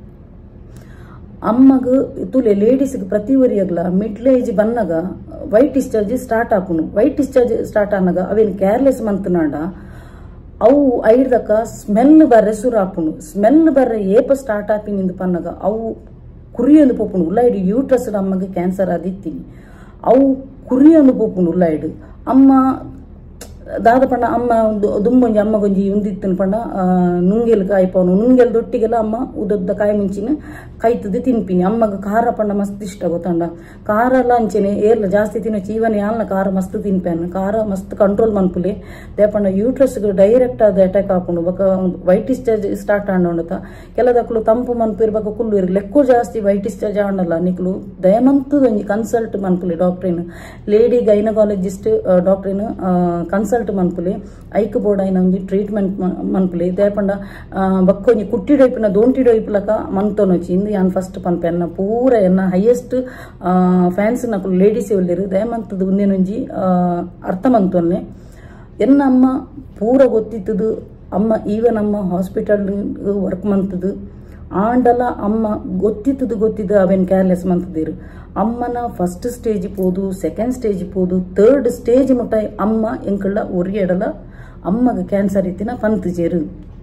ಅಮ್ಮಗ ತುಲೆ ಲೇಡೀಸ್ಗೆ ಪ್ರತಿ ಒರಿಯಾಗಲ ಮಿಡ್ಲ್ ಏಜ್ ಬನ್ನಗ ವೈಟ್ ಡಿಸ್ಚಾರ್ಜ್ ಸ್ಟಾರ್ಟ್ ಆಪುನು ವೈಟ್ ಡಿಸ್ಚಾರ್ಜ್ ಸ್ಟಾರ್ಟ್ ಆನಾಗ ಅವೇನು ಕೇರ್ಲೆಸ್ ಮಂತನಾಡ ಅವು ಐಡ್ದಕ ಸ್ಮೆಲ್ ಬರ್ರೆ ಸುರ ಆಪುನು ಸ್ಮೆಲ್ ಬರ್ರೆ ಏಪ ಸ್ಟಾರ್ಟ್ ಆಪಿನಿಂದ ಪನ್ನಗ ಅವು ಕುರಿಯೊಂದು ಪೋಪುನು ಉಳ್ಳಾಯ್ಡು ಯೂಟ್ರಸ್ ಅಮ್ಮಗೆ ಕ್ಯಾನ್ಸರ್ ಆದಿತ್ತೀನಿ ಅವು ಕುರಿಯೊಂದು ಪೋಪುನು ಉಳ್ಳಾಯ್ಡು ಅಮ್ಮ ದಾದ ಪಂಡ ಅಮ್ಮ ದುಂಬೊಂಜಿ ಅಮ್ಮಗೊಂಜಿ ಉಂದಿತ್ತನ ಪಂಡ ನುಂಗೆಲ್ ಕಾಯ್ಪವನು ನುಂಗೆಲ್ ದೊಟ್ಟಿಗೆಲ್ಲ ಅಮ್ಮ ಉದೊದ್ದ ಕಾಯಿ ಮುಂಚಿನ ಕೈತದ್ದು ತಿನ್ಪಿನಿ ಅಮ್ಮಗ ಖಾರ ಪಂಡ ಮಸ್ತ್ ಇಷ್ಟ ಗೊತ್ತಂಡ ಖಾರ ಎಲ್ಲ ಅಂಚೆನೆ ಏರ್ಲ ಜಾಸ್ತಿ ತಿನ್ನೋ ಚೀವನ ಯಾಲ್ನ ಖಾರ ಮಸ್ತ್ ತಿನ್ಪೇನು ಖಾರ ಮಸ್ತ್ ಕಂಟ್ರೋಲ್ ಮನ್ಪುಲೆ ದೇಪಂಡ ಯೂಟ್ರಸ್ ಡೈರೆಕ್ಟ್ ಆದ ಅಟ್ಯಾಕ್ ಹಾಕೊಂಡು ಬಕ ವೈಟ್ ಡಿಸ್ಚಾರ್ಜ್ ಸ್ಟಾರ್ಟ್ ಆಂಡೋಂಡತ ಕೆಲದಕ್ಕಲು ತಂಪು ಮನ್ಪಿರ್ಬೇಕು ಕುಲ್ಲು ಇರ್ ಲೆಕ್ಕೂ ಜಾಸ್ತಿ ವೈಟ್ ಡಿಸ್ಚಾರ್ಜ್ ಆಂಡಲ್ಲ ನಿಕ್ಲು ದಯಮಂತದ ಒಂಜಿ ಕನ್ಸಲ್ಟ್ ಮನ್ಪುಲೆ ಡಾಕ್ಟ್ರೇನು ಲೇಡಿ ಗೈನಕಾಲಜಿಸ್ಟ್ ಡಾಕ್ಟ್ರೇನು ಕನ್ಸಲ್ಟ್ ಮನ್ಪುಲೆ ಐಕ್ ಬೋರ್ಡ್ ಐನ ಒಂಜಿ ಟ್ರೀಟ್ಮೆಂಟ್ ಮನ್ಪುಲೆ ದೇಪಂಡ ಬಕ್ಕೊಂಜಿ ಕುಟ್ಟಿ ಡೊಯ್ಪಿನ ದೋಂಟಿ ಡೊಯ್ಪುಲಕ ಮನ್ತೊನೊಚ್ಚಿ ಇಂದು ಯಾನ್ ಫಸ್ಟ್ ಪನ್ಪೆನ್ನ ಪೂರ ಎನ್ನ ಹೈಯೆಸ್ಟ್ ಫ್ಯಾನ್ಸ್ ನಕುಲು ಲೇಡೀಸ್ ಒಳ್ಳೆರು ದಯಮಂತದ ಒಂದೇನೊಂಜಿ ಅರ್ಥ ಮಂತೊನ್ನೆ ಎನ್ನ ಅಮ್ಮ ಪೂರ ಗೊತ್ತಿತ್ತದು ಅಮ್ಮ ಈವನ್ ಅಮ್ಮ ಹಾಸ್ಪಿಟಲ್ ವರ್ಕ್ ಮಂತದು ಆಂಡಲ ಅಮ್ಮ ಗೊತ್ತಿತ್ತದು ಗೊತ್ತಿದ್ದು ಅವೇನು ಕೇರ್ಲೆಸ್ ಮಂತದಿರು ಅಮ್ಮನ ಫಸ್ಟ್ ಸ್ಟೇಜ್ ಪೋದು ಸೆಕೆಂಡ್ ಸ್ಟೇಜ್ ಪೋದು ಥರ್ಡ್ ಸ್ಟೇಜ್ ಮುಟ್ಟ ಅಮ್ಮ ಎಂಕಳ್ಳ ಒರಿಯಡಲ ಅಮ್ಮಗ ಕ್ಯಾನ್ಸರ್ ಇತ್ತಿನ ಪಂತಜೇರು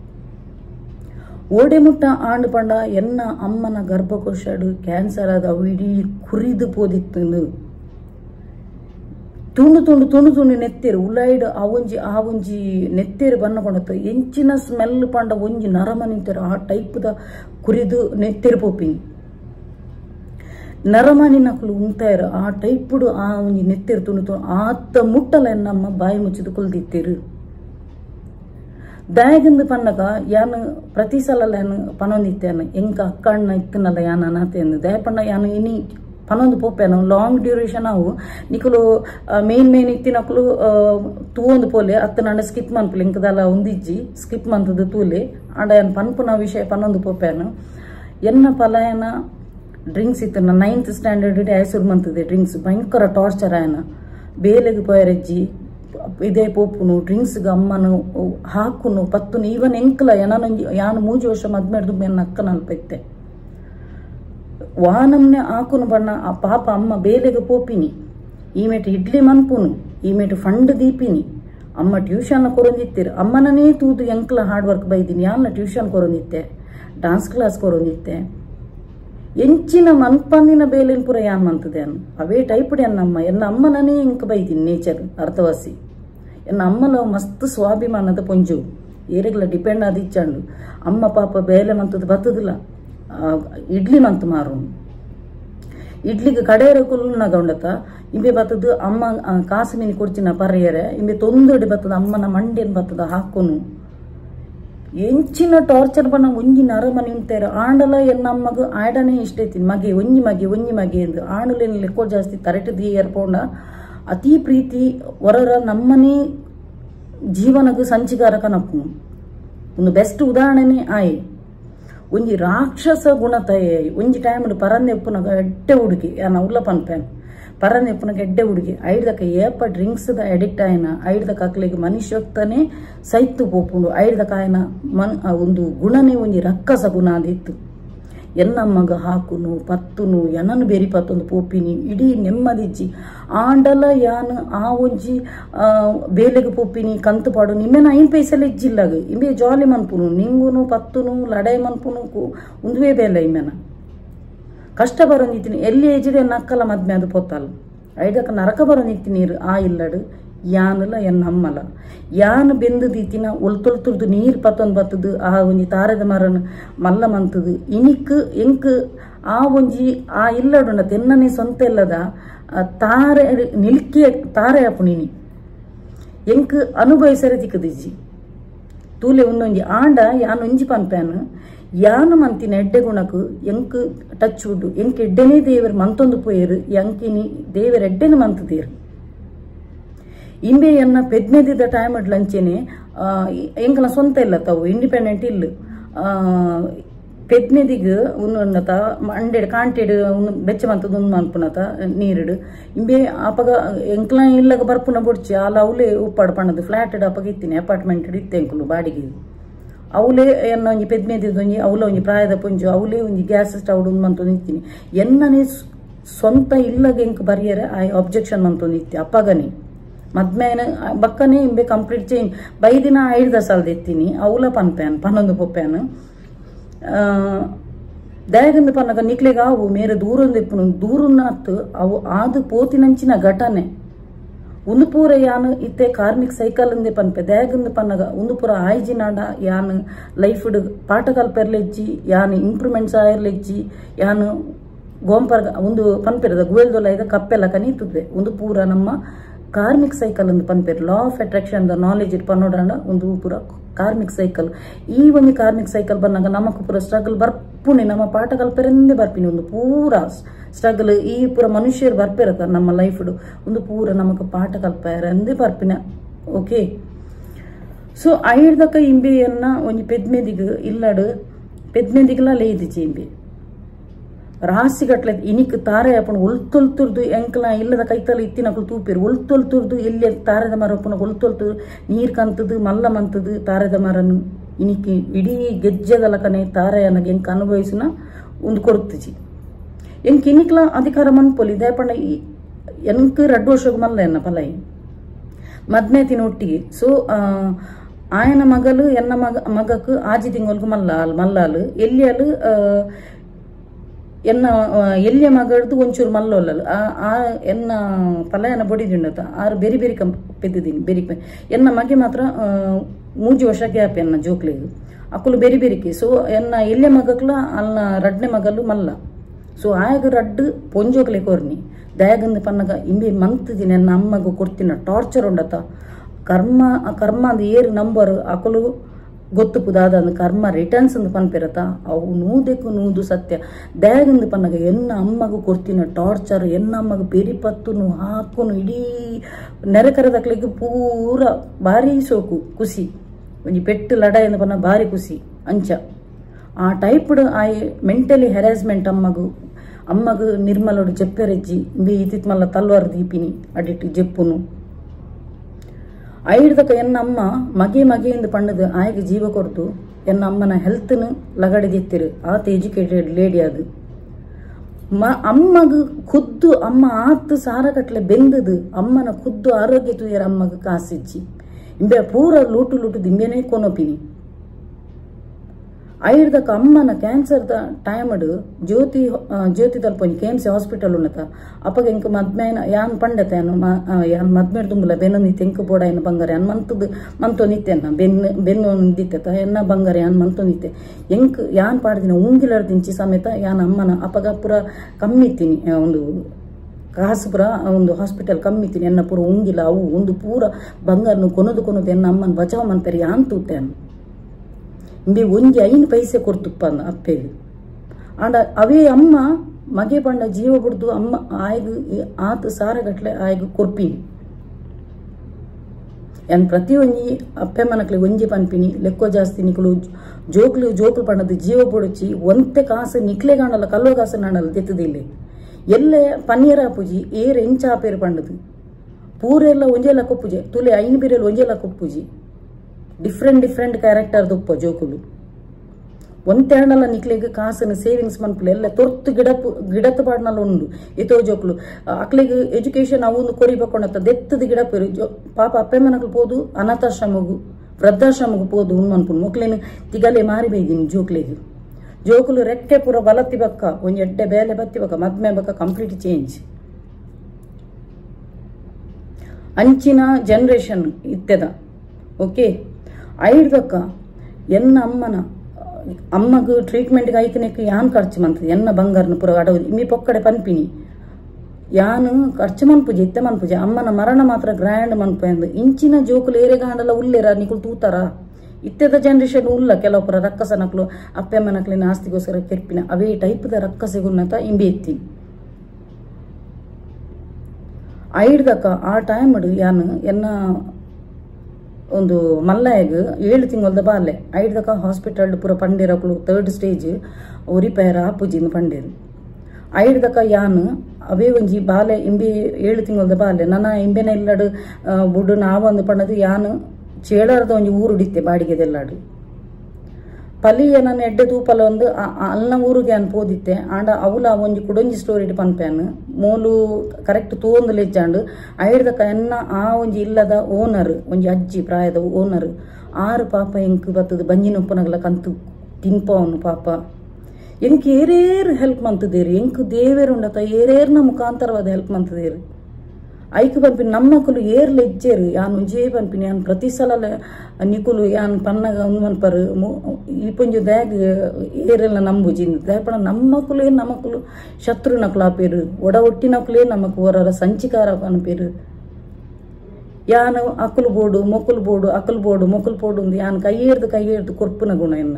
ಓಡೆ ಮುಟ್ಟ ಆಂಡ್ ಪಂಡ ಎನ್ನ ಅಮ್ಮನ ಗರ್ಭಕೋಶಡು ಕ್ಯಾನ್ಸರ್ ಆದ ಇಡೀ ಕುರಿದು ಪೋದಿತ್ತು ತುಂಡು ತುಂಡು ತುಂಡು ತುಂಡು ನೆತ್ತೇರು ಉಳ್ಳಾಯ್ಡು ಆ ಒಂಜಿ ಆ ಒಂಜಿ ನೆತ್ತೇರು ಬನ್ನಕೊಂಡತ್ತು ಎಂಚಿನ ಸ್ಮೆಲ್ ಪಂಡ ಒಂಜಿ ನರಮ ನಿಂತೇರು ಆ ಟೈಪ್ದ ಕುರಿದು ನೆತ್ತೇರು ಪೋಪಿನಿ ನರಮನಿ ನಕಲು ಉಂತಾಯಿರು ಆ ಟೈಪ್ಡು ಆ ಒಂಜಿ ನೆತ್ತೇರು ತುಂಡು ತುಂಡು ಆತ ಮುಟ್ಟಲ ಎನ್ನಮ್ಮ ಬಾಯಿ ಮುಚ್ಚಿದು ಕುಲ್ದಿತ್ತೇರು ದಯಗಿಂದು ಪನ್ನಗ ಯಾನು ಪ್ರತಿ ಸಲ ಯಾನು ಪನೊಂದಿತ್ತೇನು ಎಂಕ ಅಕ್ಕಣ್ಣ ಇತ್ತನಲ್ಲ ಯಾನ ಅನಾಥೆಂದು ದಯ ಪಂಡ ಯಾನು ಇನಿ ಪನೊಂದು ಪೋಪೇನು ಲಾಂಗ್ ಡ್ಯೂರೇಷನ್ ಅವು ನಿಕುಲು ಮೇನ್ ಮೇನ್ ಇತ್ತಿನಕುಲು ತೂವೊಂದು ಪೋಲೆ ಅತ್ತ ನಂಡ ಸ್ಕಿಪ್ ಮನ್ಪುಲೆ ಇಂಕದಲ್ಲ ಒಂದಿಜ್ಜಿ ಸ್ಕಿಪ್ ಮಂತದ್ದು ತೂಲೆ ಆಂಡ ಯಾನು ಪನ್ಪುನ ವಿಷಯ ಪನೊಂದು ಪೋಪೇನು ಎನ್ನ ಪಲಾಯನ ಡ್ರಿಂಕ್ಸ್ ಇತ್ತು ನೈನ್ತ್ ಸ್ಟ್ಯಾಂಡರ್ಡ್ ಐಸೂರು ಮಂತದೆ ಡ್ರಿಂಕ್ಸ್ ಭಯಂಕರ ಟಾರ್ಚರ್ ಆಯನ ಬೇಲೆಗೆ ಪೋಯರಜ್ಜಿ ಇದೇ ಪೋಪುನು ಡ್ರಿಂಕ್ಸ್ಗೆ ಅಮ್ಮನು ಹಾಕುನು ಪತ್ತುನು ಈವನ್ ಎಂಕ್ಲ ಯಾನೊಂಜಿ ಯಾನು ಮೂಜಿ ವರ್ಷ ಮದ್ಮೆಡ್ದು ಮೇನ ಅಕ್ಕ ನಲ್ಪೈತೆ ವಾನಮ್ನೆ ಹಾಕುನು ಬಣ್ಣ ಆ ಪಾಪ ಅಮ್ಮ ಬೇಲೆಗೆ ಪೋಪಿನಿ ఈమెటు ఇడ్లీ మన్పును ఈమెటు ఫಂಡ್ ದೀಪಿನಿ ಅಮ್ಮ ಟ್ಯೂಷನ್ ಕೊರೊಂದಿತ್ತೀರು ಅಮ್ಮನನೇ ತೂದು ಎಂಕ್ಲ ಹಾರ್ಡ್ ವರ್ಕ್ ಬೈದಿನಿ ಯಾನ ಟ್ಯೂಷನ್ ಕೊರೊಂದಿತ್ತೆ డాన్స్ క్లాస్ కొరొందిತ್ತೆ ಎಂಚಿನ ಮನ್ಪಂದಿನ ಬೇಲಿನ ಪುರ ಯಾನ್ ಮಂತದೆ ಅನ್ನು ಅವೇ ಟೈಪ್ಡ್ ಎನ್ನಮ್ಮ ಎನ್ನ ಅಮ್ಮನನೇ ಇಂಕ ಬೈದಿನಿ ನೇಚರ್ ಅರ್ಥವಸಿ ಎನ್ನ ಅಮ್ಮಲ ಮಸ್ತ್ ಸ್ವಾಭಿಮಾನದ ಪೊಂಜು ಏರೆಗ್ಲ ಡಿಪೆಂಡ್ ಆದಿಚ್ಚಂಡು ಅಮ್ಮ ಪಾಪ ಬೇಲೆ ಮಂತದ ಬತ್ತದಿಲ್ಲ ಇಡ್ಲಿ ಮಂತ್ ಮಾರು ಇಡ್ಲಿಗೆ ಕಡೇರ ಕುಲ್ನಾಗ ಉಂಡತ ಇಂಬೆ ಬತ್ತದು ಅಮ್ಮ ಕಾಸು ಮೀನು ಕೊಡ್ಚಿನ ಪರ್ಯರೆ ಇಂಬೆ ತೊಂದೊಡಿ ಬತ್ತದ ಅಮ್ಮನ ಮಂಡೇನ್ ಬತ್ತದ ಹಾಕೋನು ಎಂಚಿನ ಟಾರ್ಚರ್ ಬಣ್ಣ ಒಂಜಿ ನರಮನಿ ಉಂಟೇರ ಆಂಡಲ ಎನ್ನಮ್ಮಗ ಆಡನೇ ಇಷ್ಟ ಐತಿ ಮಗೆ ಒಂಜಿ ಮಗೆ ಒಂಜಿ ಮಗೆ ಎಂದು ಆಂಡಲೇನು ಲೆಕ್ಕೋ ಜಾಸ್ತಿ ತರಟದಿ ಏರ್ಪೋಂಡ ಅತಿ ಪ್ರೀತಿ ಹೊರರ ನಮ್ಮನೇ ಜೀವನಗೂ ಸಂಚಿಗಾರಕ ನಪ್ಪು ಒಂದು ಬೆಸ್ಟ್ ಉದಾಹರಣೆನೇ ಆಯೆ ಒಂಜಿ ರಾಕ್ಷಸ ಗುಣತಯೆ ಒಂಜಿ ಟೈಮ್ ಪರಂದೆ ಉಪ್ಪುನಗ ಎಡ್ಡೆ ಹುಡುಗಿ ಯಾನ ಉಲ್ಲ ಪನ್ಪೇನ್ ಪರಂದೆ ಉಪ್ಪುನಗ ಎಡ್ಡೆ ಹುಡುಗಿ ಐಡ್ದಕ ಏಪ ಡ್ರಿಂಕ್ಸ್ ದ ಎಡಿಕ್ಟ್ ಆಯ್ನ ಐಡ್ದಕ ಅಕ್ಲಿಗೆ ಮನುಷ್ಯಕ್ತನೇ ಸೈತು ಪೋಪುಂಡು ಐಡ್ದಕ ಆಯ್ನ ಮನ್ ಒಂದು ಗುಣನೇ ಒಂಜಿ ರಕ್ಕಸ ಗುಣ ಅದಿತ್ತು ಎನ್ನಮ್ಮಗ ಹಾಕುನು ಪತ್ತುನು ಎನನು ಬೇರಿ ಪತ್ತೊಂದು ಪೋಪಿನಿ ಇಡೀ ನೆಮ್ಮದಿಜ್ಜಿ ಆಂಡಲ ಯಾನು ಆ ಒಂಜಿ ಬೇಲೆಗೆ ಪೋಪಿನಿ ಕಂತು ಪಾಡು ನಿಮ್ಮೆನ ಐನ್ ಪೈಸಲೆ ಇಜ್ಜಿಲ್ಲಾಗ ಇಂಬೆ ಜಾಲಿ ಮನ್ಪುನು ನಿಂಗುನು ಪತ್ತುನು ಲಡಾಯಿ ಮನ್ಪುನು ಉಂದುವೆ ಬೇಲೆ ಇಮ್ಮೆನ ಕಷ್ಟ ಬರೋಂದಿತ್ತೀನಿ ಎಲ್ಲಿ ಏಜಿದೆ ನಕ್ಕಲ ಮದ್ಮೆ ಅದು ಪೊತ್ತಲ್ಲ ಐದಕ್ಕ ನರಕ ಬರೋಂದಿತ್ತಿ ನೀರು ಆ ಇಲ್ಲಡು ಯಾನಲ ಎನ್ನ ಅಮ್ಮಲ ಯಾನ್ ಬೆಂದು ದೀತಿನ ಒಲ್ತೊಲ್ತುರ್ದು ನೀರು ಪತ್ತೊಂದು ಬತ್ತದು ಆ ಒಂಜಿ ತಾರದ ಮರನ ಮಲ್ಲ ಮಂತದು ಇನಿಕ್ ಎಂಕ್ ಆ ಒಂಜಿ ಆ ಇಲ್ಲಡುಂಡ ತೆನ್ನನೆ ಸ್ವಂತ ಇಲ್ಲದ ತಾರೆ ನಿಲ್ಕಿ ತಾರೆ ಅಪುಣಿನಿ ಎಂಕ್ ಅನುಭವಿಸರೆ ತಿಕ್ಕದಿಜ್ಜಿ ತೂಲೆ ಉನ್ನೊಂಜಿ ಆಂಡ ಯಾನ್ ಒಂಜಿ ಪನ್ಪೇನು ಯಾನು ಮಂತಿನ ಎಡ್ಡೆ ಗುಣಕು ಎಂಕ್ ಟಚ್ ಉಡ್ಡು ಎಂಕ್ ಎಡ್ಡೆನೇ ದೇವರು ಮಂತೊಂದು ಪೋಯರು ಎಂಕಿನಿ ದೇವರ ಎಡ್ಡೆನ ಮಂತದೇರು ಇಂಬೆ ಎನ್ನ ಪೆದ್ಮೆದಿದ್ದ ಟೈಮ್ ಲಂಚೆನೆ ಎಂಕನ ಸ್ವಂತ ಇಲ್ಲ ತಾವು ಇಂಡಿಪೆಂಡೆಂಟ್ ಇಲ್ಲ ಪೆದ್ಮೆದಿಗ ಉನ್ನತ ಅಂಡೆಡ್ ಕಾಂಟೆಡ್ ಬೆಚ್ಚ ಮಂತದ ಒಂದು ಮನ್ಪುನತ ನೀರುಡು ಇಂಬೆ ಅಪಗ ಎಂಕ್ಲ ಇಲ್ಲಗ ಬರ್ಪುನ ಬೊಡ್ಚಿ ಅಲ್ಲ ಅವಲೇ ಉಪ್ಪಾಡು ಪಣ್ಣದು ಫ್ಲಾಟ್ ಅಪಗ ಇತ್ತೀನಿ ಅಪಾರ್ಟ್ಮೆಂಟ್ ಇತ್ತೆ ಎಂಕುಲು ಬಾಡಿಗೆ ಅವಲೇ ಎನ್ನ ಒಂಜಿ ಪೆದ್ಮೆದಿದ್ದು ಒಂಜಿ ಅವಲ ಒಂಜಿ ಪ್ರಾಯದ ಪುಂಜು ಅವಲೇ ಒಂಜಿ ಗ್ಯಾಸ್ ಸ್ಟವ್ ಮಂತೊಂದು ಇತ್ತೀನಿ ಎನ್ನನೇ ಸ್ವಂತ ಇಲ್ಲಗ ಎಂಕ್ ಬರಿಯರೆ ಆ ಅಬ್ಜೆಕ್ಷನ್ ಮಂತೊಂದು ಇತ್ತಿ ಅಪ್ಪಗನೇ ಮದ್ಮೇನ ಬಕ್ಕನೆ ಇಂಬೆ ಕಂಪ್ಲೀಟ್ ಚೇಂಜ್ ಬೈದಿನ ಐದು ದಸಾಲ್ದ ಎತ್ತೀನಿ ಅವಲ ಪನ್ಪೇನ್ ಪನ್ನೊಂದು ಪೊಪ್ಪೇನು ದಯಗಂದು ಪನ್ನಗ ನಿಕ್ಲೆಗ ಅವು ಮೇರೆ ದೂರೊಂದು ಎಪ್ಪುನು ದೂರನ್ನತ್ತು ಅವು ಆದು ಪೋತಿನಂಚಿನ ಘಟನೆ ಒಂದು ಪೂರ ಯಾನು ಇತ್ತೆ ಕಾರ್ಮಿಕ್ ಸೈಕಲ್ ಅಂದೆ ಪನ್ಪೆ ದಯಗಂದು ಪನ್ನಗ ಒಂದು ಪೂರ ಆಯ್ಜಿನಾಡ ಯಾನು ಲೈಫ್ ಪಾಠ ಕಲ್ಪೆರ್ಲೆಜ್ಜಿ ಯಾನು ಇಂಪ್ರೂವ್ಮೆಂಟ್ಸ್ ಆಯರ್ಲೆಜ್ಜಿ ಯಾನು ಗೋಂಪರ್ ಒಂದು ಪನ್ಪೆರದ ಗುವೆಲ್ದೊಲ ಇದ ಕಪ್ಪೆಲ್ಲ ಕನೀತದೆ ಒಂದು ಪೂರ ನಮ್ಮ ಕಾರ್ಮಿಕ್ ಸೈಕಲ್ ಅಂದು ಪನ್ಪೇರು ಲಾ ಆಫ್ ಅಟ್ರಾಕ್ಷನ್ ದ ನಾಲೆಜ್ ಇಟ್ ಪನ್ನೋಡಂಡ ಒಂದು ಪೂರ ಕಾರ್ಮಿಕ್ ಸೈಕಲ್ ಈ ಒಂದು ಕಾರ್ಮಿಕ್ ಸೈಕಲ್ ಬಂದಾಗ ನಮಕ್ ಪೂರ ಸ್ಟ್ರಗಲ್ ಬರ್ಪುಣಿ ನಮ್ಮ ಪಾಠ ಕಲ್ಪೆರೆಂದೇ ಬರ್ಪಿನಿ ಒಂದು ಪೂರ ಸ್ಟ್ರಗಲ್ ಈ ಪೂರ ಮನುಷ್ಯರು ಬರ್ಪಿರತ್ತ ನಮ್ಮ ಲೈಫ್ ಒಂದು ಪೂರ ನಮಕ್ ಪಾಠ ಕಲ್ಪೆರೆಂದೇ ಬರ್ಪಿನ ಓಕೆ ಸೊ ಐಡ್ದಕ ಇಂಬೆಯನ್ನ ಒಂಜಿ ಪೆದ್ಮೆದಿಗ ಇಲ್ಲಡು ಪೆದ್ಮೆದಿಗಲ ಲೇದಿಜಿ ಇಂಬೆ ರಾಸಿಗಟ್ಲೆ ಇನಿಕ್ ತಾರೆ ಅಪ್ಪನ ಒಲ್ತೊಲ್ತುರ್ದು ಎಂಕ್ಲ ಇಲ್ಲದ ಕೈತಲ್ಲ ಇತ್ತಿನಕಲು ತೂಪಿರು ಒಲ್ತೊಲ್ತುರ್ದು ಎಲ್ಲಿ ತಾರದ ಮರ ಅಪ್ಪನ ಒಲ್ತೊಲ್ತು ನೀರ್ ಕಂತದು ಮಲ್ಲ ಮಂತದು ತಾರದ ಮರನು ಇನಿಕ್ಕಿ ಇಡೀ ಗೆಜ್ಜೆದಲಕನೆ ತಾರೆಯನಗೆ ಎಂಕ್ ಅನುಭವಿಸಿನ ಒಂದು ಕೊರುತ್ತಜಿ ಎಂಕ್ ಇನಿಕ್ಲ ಅಧಿಕಾರ ಮನ್ಪೊಲಿ ದಯಪಂಡ ಎಂಕ್ ರಡ್ಡು ವರ್ಷಕ್ಕೆ ಮಲ್ಲ ಎನ್ನ ಪಲೈ ಮದ್ಮೆ ತಿನ್ನೊಟ್ಟಿಗೆ ಸೊ ಆಯನ ಮಗಲು ಎನ್ನ ಮಗ ಮಗಕ್ಕೆ ಆಜಿ ತಿಂಗೊಲ್ಗು ಮಲ್ಲ ಮಲ್ಲಾಲು ಎಲ್ಲಿಯಲು ಎನ್ನ ಎಲ್ಲಿಯ ಮಗಡ್ದು ಒಂಚೂರು ಮಲ್ಲೋಲ್ಲಲು ಆ ಎನ್ನ ಪಲಯನ ಬೊಡಿದಿಂಡತ ಆರು ಬೇರೆ ಬೇರೆ ಕಂಪ್ ಪೆದ್ದಿದ್ದೀನಿ ಬೇರೆ ಎನ್ನ ಮಗೆ ಮಾತ್ರ ಮೂಜಿ ವರ್ಷ ಗ್ಯಾಪ್ ಎನ್ನ ಜೋಕ್ಲಿಗೆ ಅಕ್ಕಲು ಬೇರೆ ಬೇರೆಕೆ ಸೊ ಎನ್ನ ಎಲ್ಲಿಯ ಮಗಕ್ಲ ಅಲ್ಲ ರಡ್ನೆ ಮಗಲು ಮಲ್ಲ ಸೊ ಆಯಾಗ ರಡ್ಡು ಪೊಂಜೋಕ್ಲೆ ಕೋರ್ನಿ ದಯಗಂದು ಪನ್ನಗ ಇಂಬೆ ಮಂತದಿನ ಎನ್ನ ಅಮ್ಮಗ ಕೊಡ್ತಿನ ಟಾರ್ಚರ್ ಉಂಡತ ಕರ್ಮ ಕರ್ಮ ಅದು ಏರು ನಂಬರ್ ಅಕ್ಕಲು ಗೊತ್ತು ಪುದಾದ ಕರ್ಮ ರಿಟರ್ನ್ಸ್ ಅಂದು ಪನ್ಪಿರತ್ತ ಅವು ನೂದೆಕ್ಕು ನೂದು ಸತ್ಯ ದಯಗಂದು ಪನ್ನಗ ಎನ್ನ ಅಮ್ಮಗು ಕೊಡ್ತಿನ ಟಾರ್ಚರ್ ಎನ್ನ ಅಮ್ಮಗ ಪೆರಿಪತ್ತುನು ಹಾಕುನು ಇಡೀ ನೆರೆಕರದಕ್ಲಿಗೆ ಪೂರ ಭಾರಿ ಸೋಕು ಖುಷಿ ಒಂಜಿ ಪೆಟ್ಟು ಲಡಾಯಿ ಅಂದು ಪನ್ನ ಭಾರಿ ಖುಷಿ ಅಂಚ ಆ ಟೈಪ್ಡ್ ಆ ಮೆಂಟಲಿ ಹೆರಾಸ್ಮೆಂಟ್ ಅಮ್ಮಗು ಅಮ್ಮಗು ನಿರ್ಮಲೋಡು ಜೆಪ್ಪೆರೆಜ್ಜಿ ಇಂಬೆ ಇತಿತ್ ಮಲ್ಲ ತಲ್ವಾರ್ ದೀಪಿನಿ ಅಡಿಟ್ಟು ಜೆಪ್ಪುನು ಐಡ್ದಕ ಎನ್ನ ಅಮ್ಮ ಮಗೆ ಮಗೆಯಿಂದ ಪಣ್ಣದು ಆಯ್ಗೆ ಜೀವ ಕೊಡ್ತು ಎನ್ನ ಅಮ್ಮನ ಹೆಲ್ತ್ನು ಲಗಡೆದಿತ್ತಿರು ಆತ ಎಜುಕೇಟೆಡ್ ಲೇಡಿ ಅದು ಮ ಅಮ್ಮಗ ಖುದ್ದು ಅಮ್ಮ ಆತು ಸಾರ ಕಟ್ಲೆ ಬೆಂದದು ಅಮ್ಮನ ಖುದ್ದು ಆರೋಗ್ಯ ತೂಯರ ಅಮ್ಮಗ ಕಾಸಿಜ್ಜಿ ಇಂಬೆ ಪೂರ ಲೂಟು ಲೂಟು ದಿಂಬೇನೆ ಕೊನೊಪಿನಿ ಐಡ್ದಕ ಅಮ್ಮನ ಕ್ಯಾನ್ಸರ್ದ ಟೈಮಡ್ ಜ್ಯೋತಿ ಜ್ಯೋತಿ ತಲ್ಪೊಂಜಿ ಕೆ ಎಂ ಸಿ ಹಾಸ್ಪಿಟಲ್ ಉನ್ನತ ಅಪ್ಪಗ ಎಂಕ್ ಮದ್ಮೇನ ಯಾನ್ ಪಂಡತೆ ಯಾನ್ ಮದ್ಮೇಡ್ ತುಂಬಲ ಬೆನ್ನು ನಿತ್ಯ ಎಂಕ್ ಬೋಡ ಎನ್ನ ಬಂಗಾರ ಯಾನ್ ಮಂತದ ಮಂತೋ ನಿತ್ಯನ್ನ ಬೆನ್ನು ಬೆನ್ನು ನಿತ್ಯತ ಎನ್ನ ಬಂಗಾರ ಯಾನ್ ಮಂತೋ ನಿತ್ಯ ಎಂಕ್ ಯಾನ್ ಪಾಡ್ದಿನ ಉಂಗಿಲರ್ದಿಂಚಿ ಸಮೇತ ಯಾನ್ ಅಮ್ಮನ ಅಪ್ಪಗ ಪುರ ಕಮ್ಮಿತ್ತೀನಿ ಒಂದು ಕಾಸು ಪುರ ಒಂದು ಹಾಸ್ಪಿಟಲ್ ಕಮ್ಮಿತ್ತೀನಿ ಎನ್ನ ಪೂರ ಉಂಗಿಲ ಅವು ಒಂದು ಪೂರ ಬಂಗಾರನು ಕೊನದು ಕೊನದು ಎನ್ನ ಅಮ್ಮನ ಬಚಾವ್ ಮಂತರಿ ಯಾನ್ ತೂಟೆನ್ ಇಂಬೆ ಒಂಜಿ ಐನು ಪೈಸೆ ಕೊಡ್ತುಪ್ಪ ಅಂದ ಅಪ್ಪೆಗೆ ಆಂಡ ಅವೇ ಅಮ್ಮ ಮಗೆ ಪಂಡ ಜೀವ ಬಿಡ್ದು ಅಮ್ಮ ಆಯ್ಗು ಆತು ಸಾರಗಟ್ಲೆ ಆಯ್ಗು ಕೊರ್ಪಿನಿ ಎನ್ ಪ್ರತಿ ಒಂಜಿ ಅಪ್ಪೆ ಮನಕ್ಲೆ ಒಂಜಿ ಪನ್ಪಿನಿ ಲೆಕ್ಕೋ ಜಾಸ್ತಿ ನಿಕ್ಲು ಜೋಕ್ಲು ಜೋಕ್ಲು ಪಂಡದು ಜೀವ ಬುಡಚಿ ಒಂತೆ ಕಾಸು ನಿಕ್ಲೆ ಕಾಣಲ್ಲ ಕಲ್ಲೋ ಕಾಸು ನಾಣಲ್ಲ ತೆತ್ತದಿಲ್ಲೆ ಎಲ್ಲೆ ಪನ್ನೀರ ಪೂಜಿ ಏರ್ ಎಂಚ ಆಪೇರು ಪಂಡದು ಪೂರೆಲ್ಲ ಒಂಜೆಲ್ಲ ಕೊಪ್ಪುಜೆ ತುಲೆ ಐನು ಬೀರೆಲ್ಲ ಒಂಜೆಲ್ಲ ಕೊಪ್ಪುಜಿ ಡಿಫ್ರೆಂಟ್ ಡಿಫ್ರೆಂಟ್ ಕ್ಯಾರೆಕ್ಟರ್ ದುಪ್ಪ ಜೋಕುಲು ಒಂತೆರಡಲ್ಲ ನಿಕ್ಲಿಗೆ ಕಾಸನ್ನು ಸೇವಿಂಗ್ಸ್ ಮನ್ಪುಲು ಎಲ್ಲ ತೊರ್ತು ಗಿಡಪು ಗಿಡತ್ತು ಪಾಡ್ನಲ್ಲ ಉಂಡು ಇತೋ ಜೋಕುಲು ಅಕ್ಲಿಗೆ ಎಜುಕೇಶನ್ ಅವೊಂದು ಕೊರಿಬೇಕೊಂಡತ್ತ ದೆತ್ತದ ಗಿಡಪೇರು ಜೋ ಪಾಪ ಅಪ್ಪೆ ಮನಕ್ಲು ಪೋದು ಅನಾಥಾಶ್ರಮಗು ವೃದ್ಧಾಶ್ರಮಗು ಪೋದು ಉಂಡು ಮನ್ಪುನು ಮೊಕ್ಲೇನು ತಿಗಲೆ ಮಾರಿ ಬೈದಿನಿ ಜೋಕ್ಲಿಗೆ ಜೋಕುಲು ರೆಕ್ಕೆ ಪೂರ ಬಲತ್ತಿ ಬಕ್ಕ ಒಂಜಿ ಎಡ್ಡೆ ಬೇಲೆ ಬತ್ತಿ ಬಕ್ಕ ಮದ್ಮೆ ಬಕ್ಕ ಕಂಪ್ಲೀಟ್ ಚೇಂಜ್ ಅಂಚಿನ ಜನರೇಷನ್ ಇತ್ತೆದ ಓಕೆ ಐಡ್ದಕ್ಕ ಎನ್ನ ಅಮ್ಮನ ಅಮ್ಮಗ ಟ್ರೀಟ್ಮೆಂಟ್ಗೆ ಐಕನಕ್ಕೆ ಯಾನ್ ಖರ್ಚು ಮಂತದೆ ಎನ್ನ ಬಂಗಾರನ ಪುರ ಅಡವದು ಇಮ್ಮಿ ಪೊಕ್ಕಡೆ ಪನ್ಪಿನಿ ಯಾನು ಖರ್ಚು ಮನ್ಪುಜೆ ಇತ್ತೆ ಮನ್ಪುಜೆ ಅಮ್ಮನ ಮರಣ ಮಾತ್ರ ಗ್ರ್ಯಾಂಡ್ ಮನ್ಪು ಎಂದು ಇಂಚಿನ ಜೋಕುಲು ಏರೆಗಾಂಡಲ್ಲ ಉಲ್ಲೇರ ನಿಕುಲು ತೂತಾರ ಇತ್ತೆದ ಜನರೇಷನ್ ಉಲ್ಲ ಕೆಲವು ಪುರ ರಕ್ಕಸ ನಕ್ಲು ಅಪ್ಪೆಮ್ಮ ನಕ್ಲಿನ ಆಸ್ತಿಗೋಸ್ಕರ ಕೆರ್ಪಿನ ಅವೇ ಟೈಪ್ದ ರಕ್ಕಸೆಗುನ್ನತ ಇಂಬೆ ಎತ್ತಿ ಐಡ್ದಕ್ಕ ಆ ಟೈಮ್ ಯಾನು ಎನ್ನ ಒಂದು ಮಲ್ಲಾಯಗ್ ಏಳು ತಿಂಗಳದ ಬಾಲ್ಯ ಐಡ್ದಕ ಹಾಸ್ಪಿಟಲ್ ಪೂರ ಪಂಡೇರಕ್ಲು ಥರ್ಡ್ ಸ್ಟೇಜ್ ರಿಪೇರ್ ಆಪುಜಿನ ಪಂಡೇರು ಐಡ್ದಕ ಯಾನು ಅವೇ ಒಂಜಿ ಬಾಲ್ಯ ಇಂಬೆ ಏಳು ತಿಂಗಳದ ಬಾಲ್ಯ ನನ್ನ ಇಂಬೆನ ಇಲ್ಲಡು ಬುಡು ನಾವೊಂದು ಪಂಡದು ಯಾನು ಚೇಳಾರದ ಒಂಜಿ ಊರು ಹಿಡಿತೆ ಬಾಡಿಗೆದೆಲ್ಲಾಡು ಪಲಿಯ ನನ್ನ ಎಡ್ಡೆ ತೂಪಲ ಒಂದು ಅಲ್ನ ಊರಿಗೆ ಅನ್ ಪೋದಿತ್ತೆ ಆಂಡ ಅವಲ ಒಂಜಿ ಕುಡೊಂಜಿ ಸ್ಟೋರಿ ಪನ್ಪೇನು ಮೂಲು ಕರೆಕ್ಟ್ ತೂಂದು ಲೆಜ್ಜಾಂಡು ಐಡ್ದಕ ಎನ್ನ ಆ ಒಂಜಿ ಇಲ್ಲದ ಓನರ್ ಒಂಜಿ ಅಜ್ಜಿ ಪ್ರಾಯದ ಓನರ್ ಆರು ಪಾಪ ಎಂಕ್ ಬತ್ತದ ಬಂಜಿನೊಪ್ಪನಗಲ ಕಂತು ತಿನ್ಪವನು ಪಾಪ ಎಂಕ್ ಏರೇರು ಹೆಲ್ಪ್ ಮಂತದೇರು ಎಂಕ್ ದೇವೇರು ಉಂಡತ ಏರೇರ್ನ ಮುಖಾಂತರವಾದ ಹೆಲ್ಪ್ ಮಂತದೇರು ಐಕ್ ಪನ್ಪಿನಿ ನಮ್ಮ ಮಕ್ಕಳು ಏರ್ ಲೆಜ್ಜೇರು ಯಾನ್ ಒಂಜೇ ಪನ್ಪಿನಿ ಯಾನ್ ಪ್ರತಿ ಸಲ ನಿಕುಲು ಯಾನ್ ಪನ್ನಗ ಒಂದು ಮನ್ಪರು ಇಪ್ಪೊಂಜು ದ್ಯಾಗ್ ಏರೆಲ್ಲ ನಂಬುಜಿಂದು ದ್ಯಾಪಣ ನಮ್ಮ ಮಕ್ಕಳು ಏನ್ ನಮ್ಮ ಮಕ್ಕಳು ಶತ್ರು ನಕ್ಲು ಆಪೇರು ಒಡ ಒಟ್ಟಿನಕ್ಲೇ ನಮಕ್ ಓರರ ಸಂಚಿಕಾರ ಅನ್ಪೇರು ಯಾನು ಅಕುಲು ಬೋಡು ಮೊಕುಲು ಬೋಡು ಅಕುಲು ಬೋಡು ಮೊಕುಲು ಬೋಡು ಯಾನ್ ಕೈಯೇರ್ದು ಕೈಯೇರ್ದು ಕೊರ್ಪುನ ಗುಣ ಎನ್ನ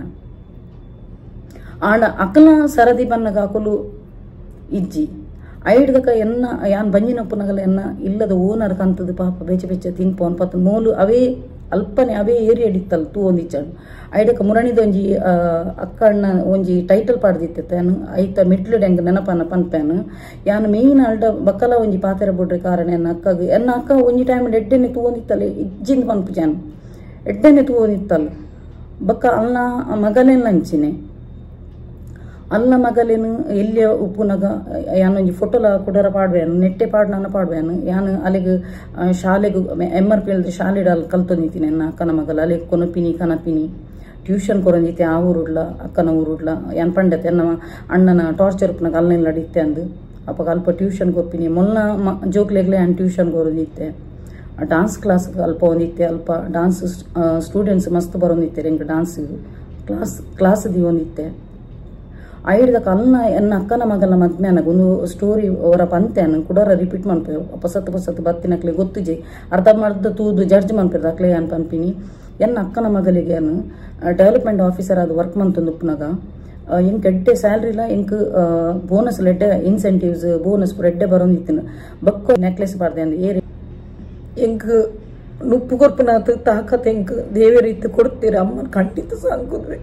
ಆಂಡ ಅಕಲ ಸರದಿ ಬನ್ನಗ ಅಕುಲು ಇಜ್ಜಿ ಐಡ್ದಕ ಎನ್ನ ಯಾನ್ ಬಂಜಿನಪ್ಪನಗಲ ಎನ್ನ ಇಲ್ಲದ ಓನರ್ ಕಂತದು ಪಾಪ ಬೆಚ್ಚ ಬೆಚ್ಚ ತಿನ್ಪೋನ್ ಪತ್ತು ಮೂಲು ಅವೇ ಅಲ್ಪನೆ ಅವೇ ಏರಿಯಾ ಹಿಡಿತ್ತಲ್ಲ ತೂ ಒಂದಿಚ್ಚಾಡು ಐಡಕ ಮುರಣಿದ ಒಂಜಿ ಅಕ್ಕಣ್ಣ ಒಂಜಿ ಟೈಟಲ್ ಪಾಡ್ದಿತ್ತೆ ಐತ ಮಿಡ್ಲು ಡೆಂಗ್ ನೆನಪನ ಪನ್ಪೇನು ಯಾನು ಮೇಯ್ನ್ ಅಲ್ಡ ಬಕ್ಕಲ ಒಂಜಿ ಪಾತೆರ ಬೊಡ್ರೆ ಕಾರಣ ಎನ್ನ ಅಕ್ಕಗ ಎನ್ನ ಅಕ್ಕ ಒಂಜಿ ಟೈಮ್ ಎಡ್ಡೆನೆ ತೂ ಒಂದಿತ್ತಲ್ಲ ಇಜ್ಜಿಂದ ಪನ್ಪು ಜಾನು ಎಡ್ಡೆನೆ ತೂ ಒಂದಿತ್ತಲ್ಲ ಬಕ್ಕ ಅಲ್ಲ ಮಗಲೆಲ್ಲ ಹಂಚಿನೆ ಅಲ್ಲ ಮಗಲೇನು ಎಲ್ಲಿಯ ಉಪ್ಪುನಗ ಯಾನೊಂಜಿ ಫೋಟೋಲ ಕುಡರ ಪಾಡ್ಬೇನು ನೆಟ್ಟೆ ಪಾಡ್ನ ಪಾಡ್ಬೇನು ಯಾನು ಅಲ್ಲಿಗೆ ಶಾಲೆಗೆ ಎಮ್ ಆರ್ ಪಿ ಎಲ್ದು ಶಾಲೆ ಅಲ್ಲಿ ಕಲ್ತೊಂದಿತ್ತೀನಿ ನನ್ನ ಅಕ್ಕನ ಮಗಲ ಅಲ್ಲಿಗೆ ಕೊನಪಿನಿ ಕನಪಿನಿ ಟ್ಯೂಷನ್ ಕೊರಂದಿತ್ತೆ ಆ ಊರುಡ್ಲ ಅಕ್ಕನ ಊರುಡ್ಲ ಯಾನ್ ಪಂಡತೆ ಎನ್ನ ಅಣ್ಣನ ಟಾರ್ಚರ್ ಉಪ್ಪನಾಗ ಅಲ್ಲೆಲ್ಲ ಅಡಿತ್ತೆ ಅಂದು ಅಪ್ಪ ಅಲ್ಪ ಟ್ಯೂಷನ್ ಕೊಪ್ಪಿನಿ ಮೊನ್ನ ಮ ಜೋಕ್ಲೆಗ್ಲೆ ನಾನು ಟ್ಯೂಷನ್ ಕೊರಂದಿತ್ತೆ ಡಾನ್ಸ್ ಕ್ಲಾಸ್ ಅಲ್ಪ ಒಂದಿತ್ತೆ ಅಲ್ಪ ಡಾನ್ಸ್ ಸ್ಟೂಡೆಂಟ್ಸ್ ಮಸ್ತ್ ಬರೋಂದಿತ್ತೆ ಎಂಗೆ ಡಾನ್ಸ್ ಕ್ಲಾಸ್ ಕ್ಲಾಸ್ ದಿ ಒಂದಿತ್ತೆ ಐಡ್ದಕ ಅಲ್ನ ಎನ್ನ ಅಕ್ಕನ ಮಗಲ ಮದ್ಮ್ಯಾನಗ ಒಂದು ಸ್ಟೋರಿ ಅವರ ಪಂತ್ಯಾನ ಕುಡರ ರಿಪೀಟ್ ಮನ್ಪೆ ಪಸತ್ ಪಸತ್ ಬತ್ತಿನಕ್ಲೆ ಗೊತ್ತುಜೆ ಅರ್ಧ ಮರ್ಧ ತೂದು ಜಡ್ಜ್ ಮನ್ಪಿರ್ದ ಅಕ್ಲೆ ಯಾನ್ ಪನ್ಪಿನಿ ಎನ್ನ ಅಕ್ಕನ ಮಗಲಿಗೆ ಏನು ಡೆವಲಪ್ಮೆಂಟ್ ಆಫೀಸರ್ ಆದ ವರ್ಕ್ ಮಂತೊಂದು ಉಪ್ಪುನಗ ಎಂಕ್ ಎಡ್ಡೆ ಸ್ಯಾಲ್ರಿಲ ಎಂಕ್ ಬೋನಸ್ ಎಡ್ಡೆ ಇನ್ಸೆಂಟಿವ್ಸ್ ಬೋನಸ್ ಪೂರ ಎಡ್ಡೆ ಬರೋಂದಿತ್ತಿನ ಬಕ್ಕ ನೆಕ್ಲೆಸ್ ಪಾಡ್ದೆ ಅಂದ್ ಏರಿ ಎಂಕ್ ನುಪ್ಪು ಕೊರ್ಪುನಾತ್ ತಾಕತ್ ಎಂಕ್ ದೇವೇರು ಇತ್ತು ಕೊಡ್ತೀರ ಅಮ್ಮನ ಖಂಡಿತ ಸಾಂಕುದ್ವಿ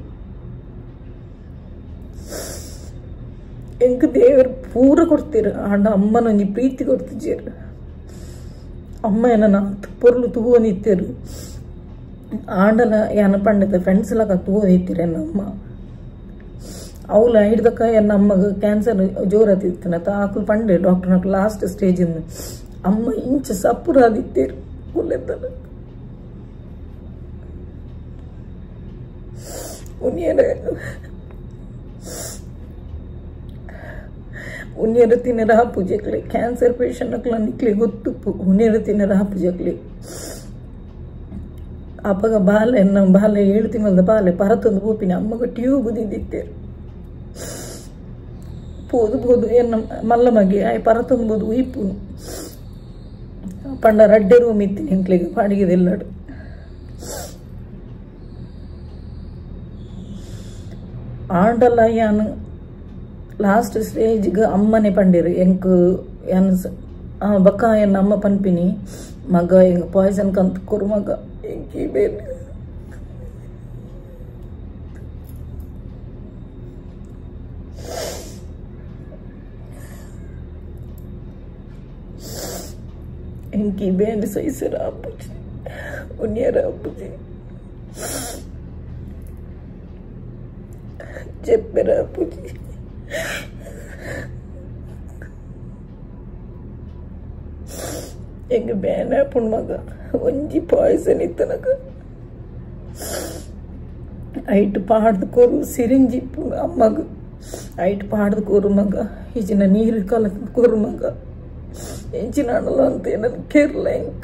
ಎಂಕ್ ದೇವರು ಪೂರ ಕೊಡ್ತೀರ ಆಂಡ ಅಮ್ಮನೊಂಜಿ ಪ್ರೀತಿ ಕೊಡ್ತಿದ್ದೀರ ಅಮ್ಮ ಏನ ಪೊರ್ಲು ತೂವ ನಿತ್ತೀರು ಆಂಡಲ ಯಾನ ಪಂಡದ ಫ್ರೆಂಡ್ಸ್ ಲಕ ತೂವ ನಿತ್ತೀರ ನಮ್ಮ ಅವಳು ಹಿಡ್ದಕ್ಕ ಎನ್ನ ಅಮ್ಮಗ ಕ್ಯಾನ್ಸರ್ ಜೋರತಿತ್ತನತ ಆಕಲು ಪಂಡೆ ಡಾಕ್ಟರ್ నాకు ಲಾಸ್ಟ್ ಸ್ಟೇಜ್ ಇಂದ ಅಮ್ಮ ಇಂಚ ಸಪ್ಪುರಾದಿತ್ತೇರು ಕುಲ್ಲೆದ್ದಲ್ಲ ಉನಿಯರ ಉನಿಯರ ತಿನ್ನರ ಪೂಜೆಕ್ಲೆ ಕ್ಯಾನ್ಸರ್ ಪೇಷಂಟ್ ಅಕ್ಲ ನಿಕ್ಲಿ ಗೊತ್ತು ಉನಿಯರ ತಿನ್ನರ ಪೂಜೆಕ್ಲೆ ಅಪ್ಪಗ ಬಾಲೆ ಎನ್ನ ಬಾಲೆ ಏಳು ತಿಂಗಳದ ಬಾಲೆ ಪರತೊಂದು ಪೂಪಿನ ಅಮ್ಮಗ ಟ್ಯೂಬ್ ದಿದ್ದಿತ್ತೇರು పోదు పోదు ఎన్న మల్లమగి అవి పరతం పోదు ఉయిపు పండ రడ్డే రూమ్ ఇత్తి ఇంట్లోకి పాడికి వెళ్ళాడు ఆడల యాను లాస్ట్ స్టేజ్గా అమ్మని పండిరు ఎంకు ఎన్ బక్క ఎన్న అమ్మ పనిపిని మగ ఇంక పాయిజన్ కంత కొరు మగ ఇంకీ బేబీ इनकी बैंड सही से रापुजी उन्हें रापुजी చెప్పే రాపుजी ಎಂಗ ಬ್ಯಾನ್ ಆಪುನ್ ಮಗ ಒಂಜಿ ಪಾಯ್ಸನ್ ಇತ್ತನಗ ಐಟ್ ಪಾಡ್ದು ಕೊರು ಸಿರಿಂಜಿ ಇಪ್ಪು ಅಮ್ಮಗ ಐಟ್ ಪಾಡ್ದು ಕೊರು ಮಗ ಈಜಿನ ನೀರು ಕಲಕ ಕೊರು ಮಗ ಎಂಚಿನಾಡಲ್ಲ ಅಂತ ನನ್ನ ಕೇರಳ ಎಂಕ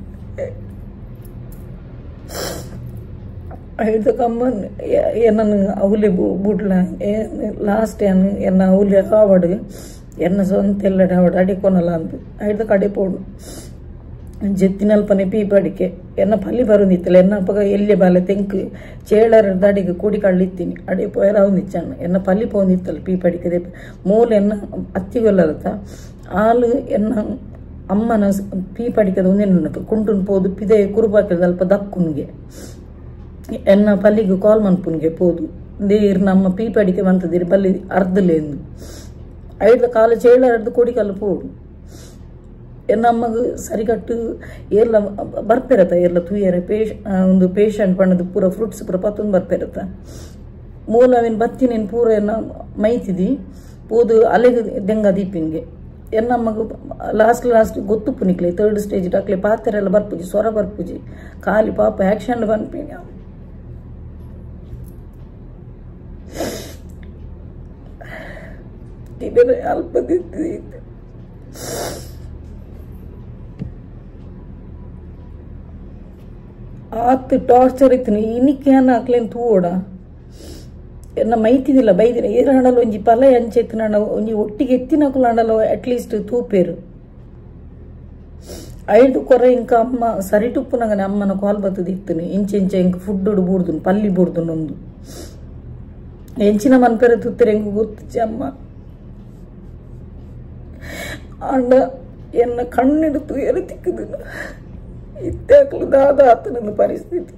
ಐದಕ್ಕಮ್ಮನ್ ಏನನ್ನು ಅವಲೆ ಬುಡ್ಲ ಲಾಸ್ಟ್ ಏನು ಎನ್ನ ಅವಲೆ ಆವಡು ಎನ್ನ ಸ್ವಂತ ಎಲ್ಲಡ ಆವಡು ಅಡಿಕೊನಲ್ಲ ಅಂತ ಐದಕ್ಕೆ ಅಡಿಪೋಡು ಜೆತ್ತಿನಲ್ಲಿ ಪನೆ ಪೀಪಡಿಕೆ ಎನ್ನ ಪಲ್ಲಿ ಬರೋದಿತ್ತಲ್ಲ ಎನ್ನ ಅಪ್ಪಗ ಎಲ್ಲಿ ಬಾಲೆ ತೆಂಕ್ ಚೇಳರ ದಾಡಿಗೆ ಕೂಡಿ ಕಳ್ಳಿತ್ತೀನಿ ಅಡಿ ಪೋಯರ ಅವನಿಚ್ಚಾನು ಎನ್ನ ಪಲ್ಲಿ ಪೋಂದಿತ್ತಲ್ಲ ಪೀಪಡಿಕೆ ಮೂಲ ಎನ್ನ ಅತ್ತಿಗೊಲ್ಲತ್ತ ಆಳು ಎನ್ನ ಅಮ್ಮನ ಪೀಪಡಿಕದ ಒಂದೇನು ಕುಂಟುನ್ ಪೋದು ಪಿದೆ ಕುರುಬಾಕಿದ ಅಲ್ಪ ದಕ್ಕುನ್ಗೆ ಎನ್ನ ಪಲ್ಲಿಗೆ ಕಾಲ್ ಮನ್ಪುನ್ಗೆ ಪೋದು ದೇರ್ ನಮ್ಮ ಪೀಪಡಿಕೆ ಬಂತದಿರಿ ಬಲ್ಲಿ ಅರ್ಧಲೇಂದು ಐದ ಕಾಲ ಚೇಳ ಅರ್ಧ ಕೋಡಿ ಕಲ್ಲು ಪೋಡು ಎನ್ನ ಅಮ್ಮಗ ಸರಿಗಟ್ಟು ಏರ್ಲ ಬರ್ಪಿರತ್ತ ಏರ್ಲ ತೂಯರೆ ಪೇಶ್ ಒಂದು ಪೇಷಂಟ್ ಪಣ್ಣದು ಪೂರ ಫ್ರೂಟ್ಸ್ ಪೂರ ಪತ್ತೊಂದು ಬರ್ಪಿರತ್ತ ಮೂಲ ಅವೇನು ಬತ್ತಿನೇನು ಪೂರ ಎನ್ನ ಮೈತಿದಿ ಪೋದು ಅಲೆಗೆ ದೆಂಗ ದೀಪಿನ್ಗೆ ಎನ್ನ ಅಮ್ಮಗ ಲಾಸ್ಟ್ ಲಾಸ್ಟ್ ಗೊತ್ತು ಪುನಿಕ್ಲೆ ಥರ್ಡ್ ಸ್ಟೇಜ್ ಡಾಕ್ಲೆ ಪಾತ್ರೆ ಎಲ್ಲ ಬರ್ಪುಜಿ ಸ್ವರ ಬರ್ಪುಜಿ ಖಾಲಿ ಪಾಪ ಆಕ್ಷನ್ ಬನ್ಪಿನಿ ಇದರ ಅಲ್ಪ ದಿದ್ದು ಆತ್ ಟಾರ್ಚರ್ ಇತ್ತು ಇನಿಕೇನ ಹಾಕ್ಲೇನು ತೂಡ ಎನ್ನ ಮೈತಿದಿಲ್ಲ ಬೈದಿನ ಏರು ಹಣ್ಣಲು ಒಂಜಿ ಪಲ ಅಂಚೆತ್ತಿನ ಒಂಜಿ ಒಟ್ಟಿಗೆ ಎತ್ತಿನಕುಲು ಹಣ್ಣಲು ಅಟ್ಲೀಸ್ಟ್ ತೂಪೇರು ಐದು ಕೊರ ಇಂಕ ಅಮ್ಮ ಸರಿಟುಪ್ಪು ನಂಗನೆ ಅಮ್ಮನ ಕಾಲ್ ಬತ್ತದಿತ್ತುನಿ ಇಂಚೆ ಇಂಚೆ ಇಂಕ ಫುಡ್ ಬೂಡ್ದು ಪಲ್ಲಿ ಬೂಡ್ದು ನೊಂದು ಎಂಚಿನ ಮನ್ಪೆರೆ ತುತ್ತರೆ ಹೆಂಗ ಗೊತ್ತಿಚ್ಚೆ ಅಮ್ಮ ಅಂಡ ಎನ್ನ ಕಣ್ಣಿಡ್ತು ಎರು ತಿಕ್ಕದು ಇತ್ತಾಕಲು ದಾದ ಆತನ ಪರಿಸ್ಥಿತಿ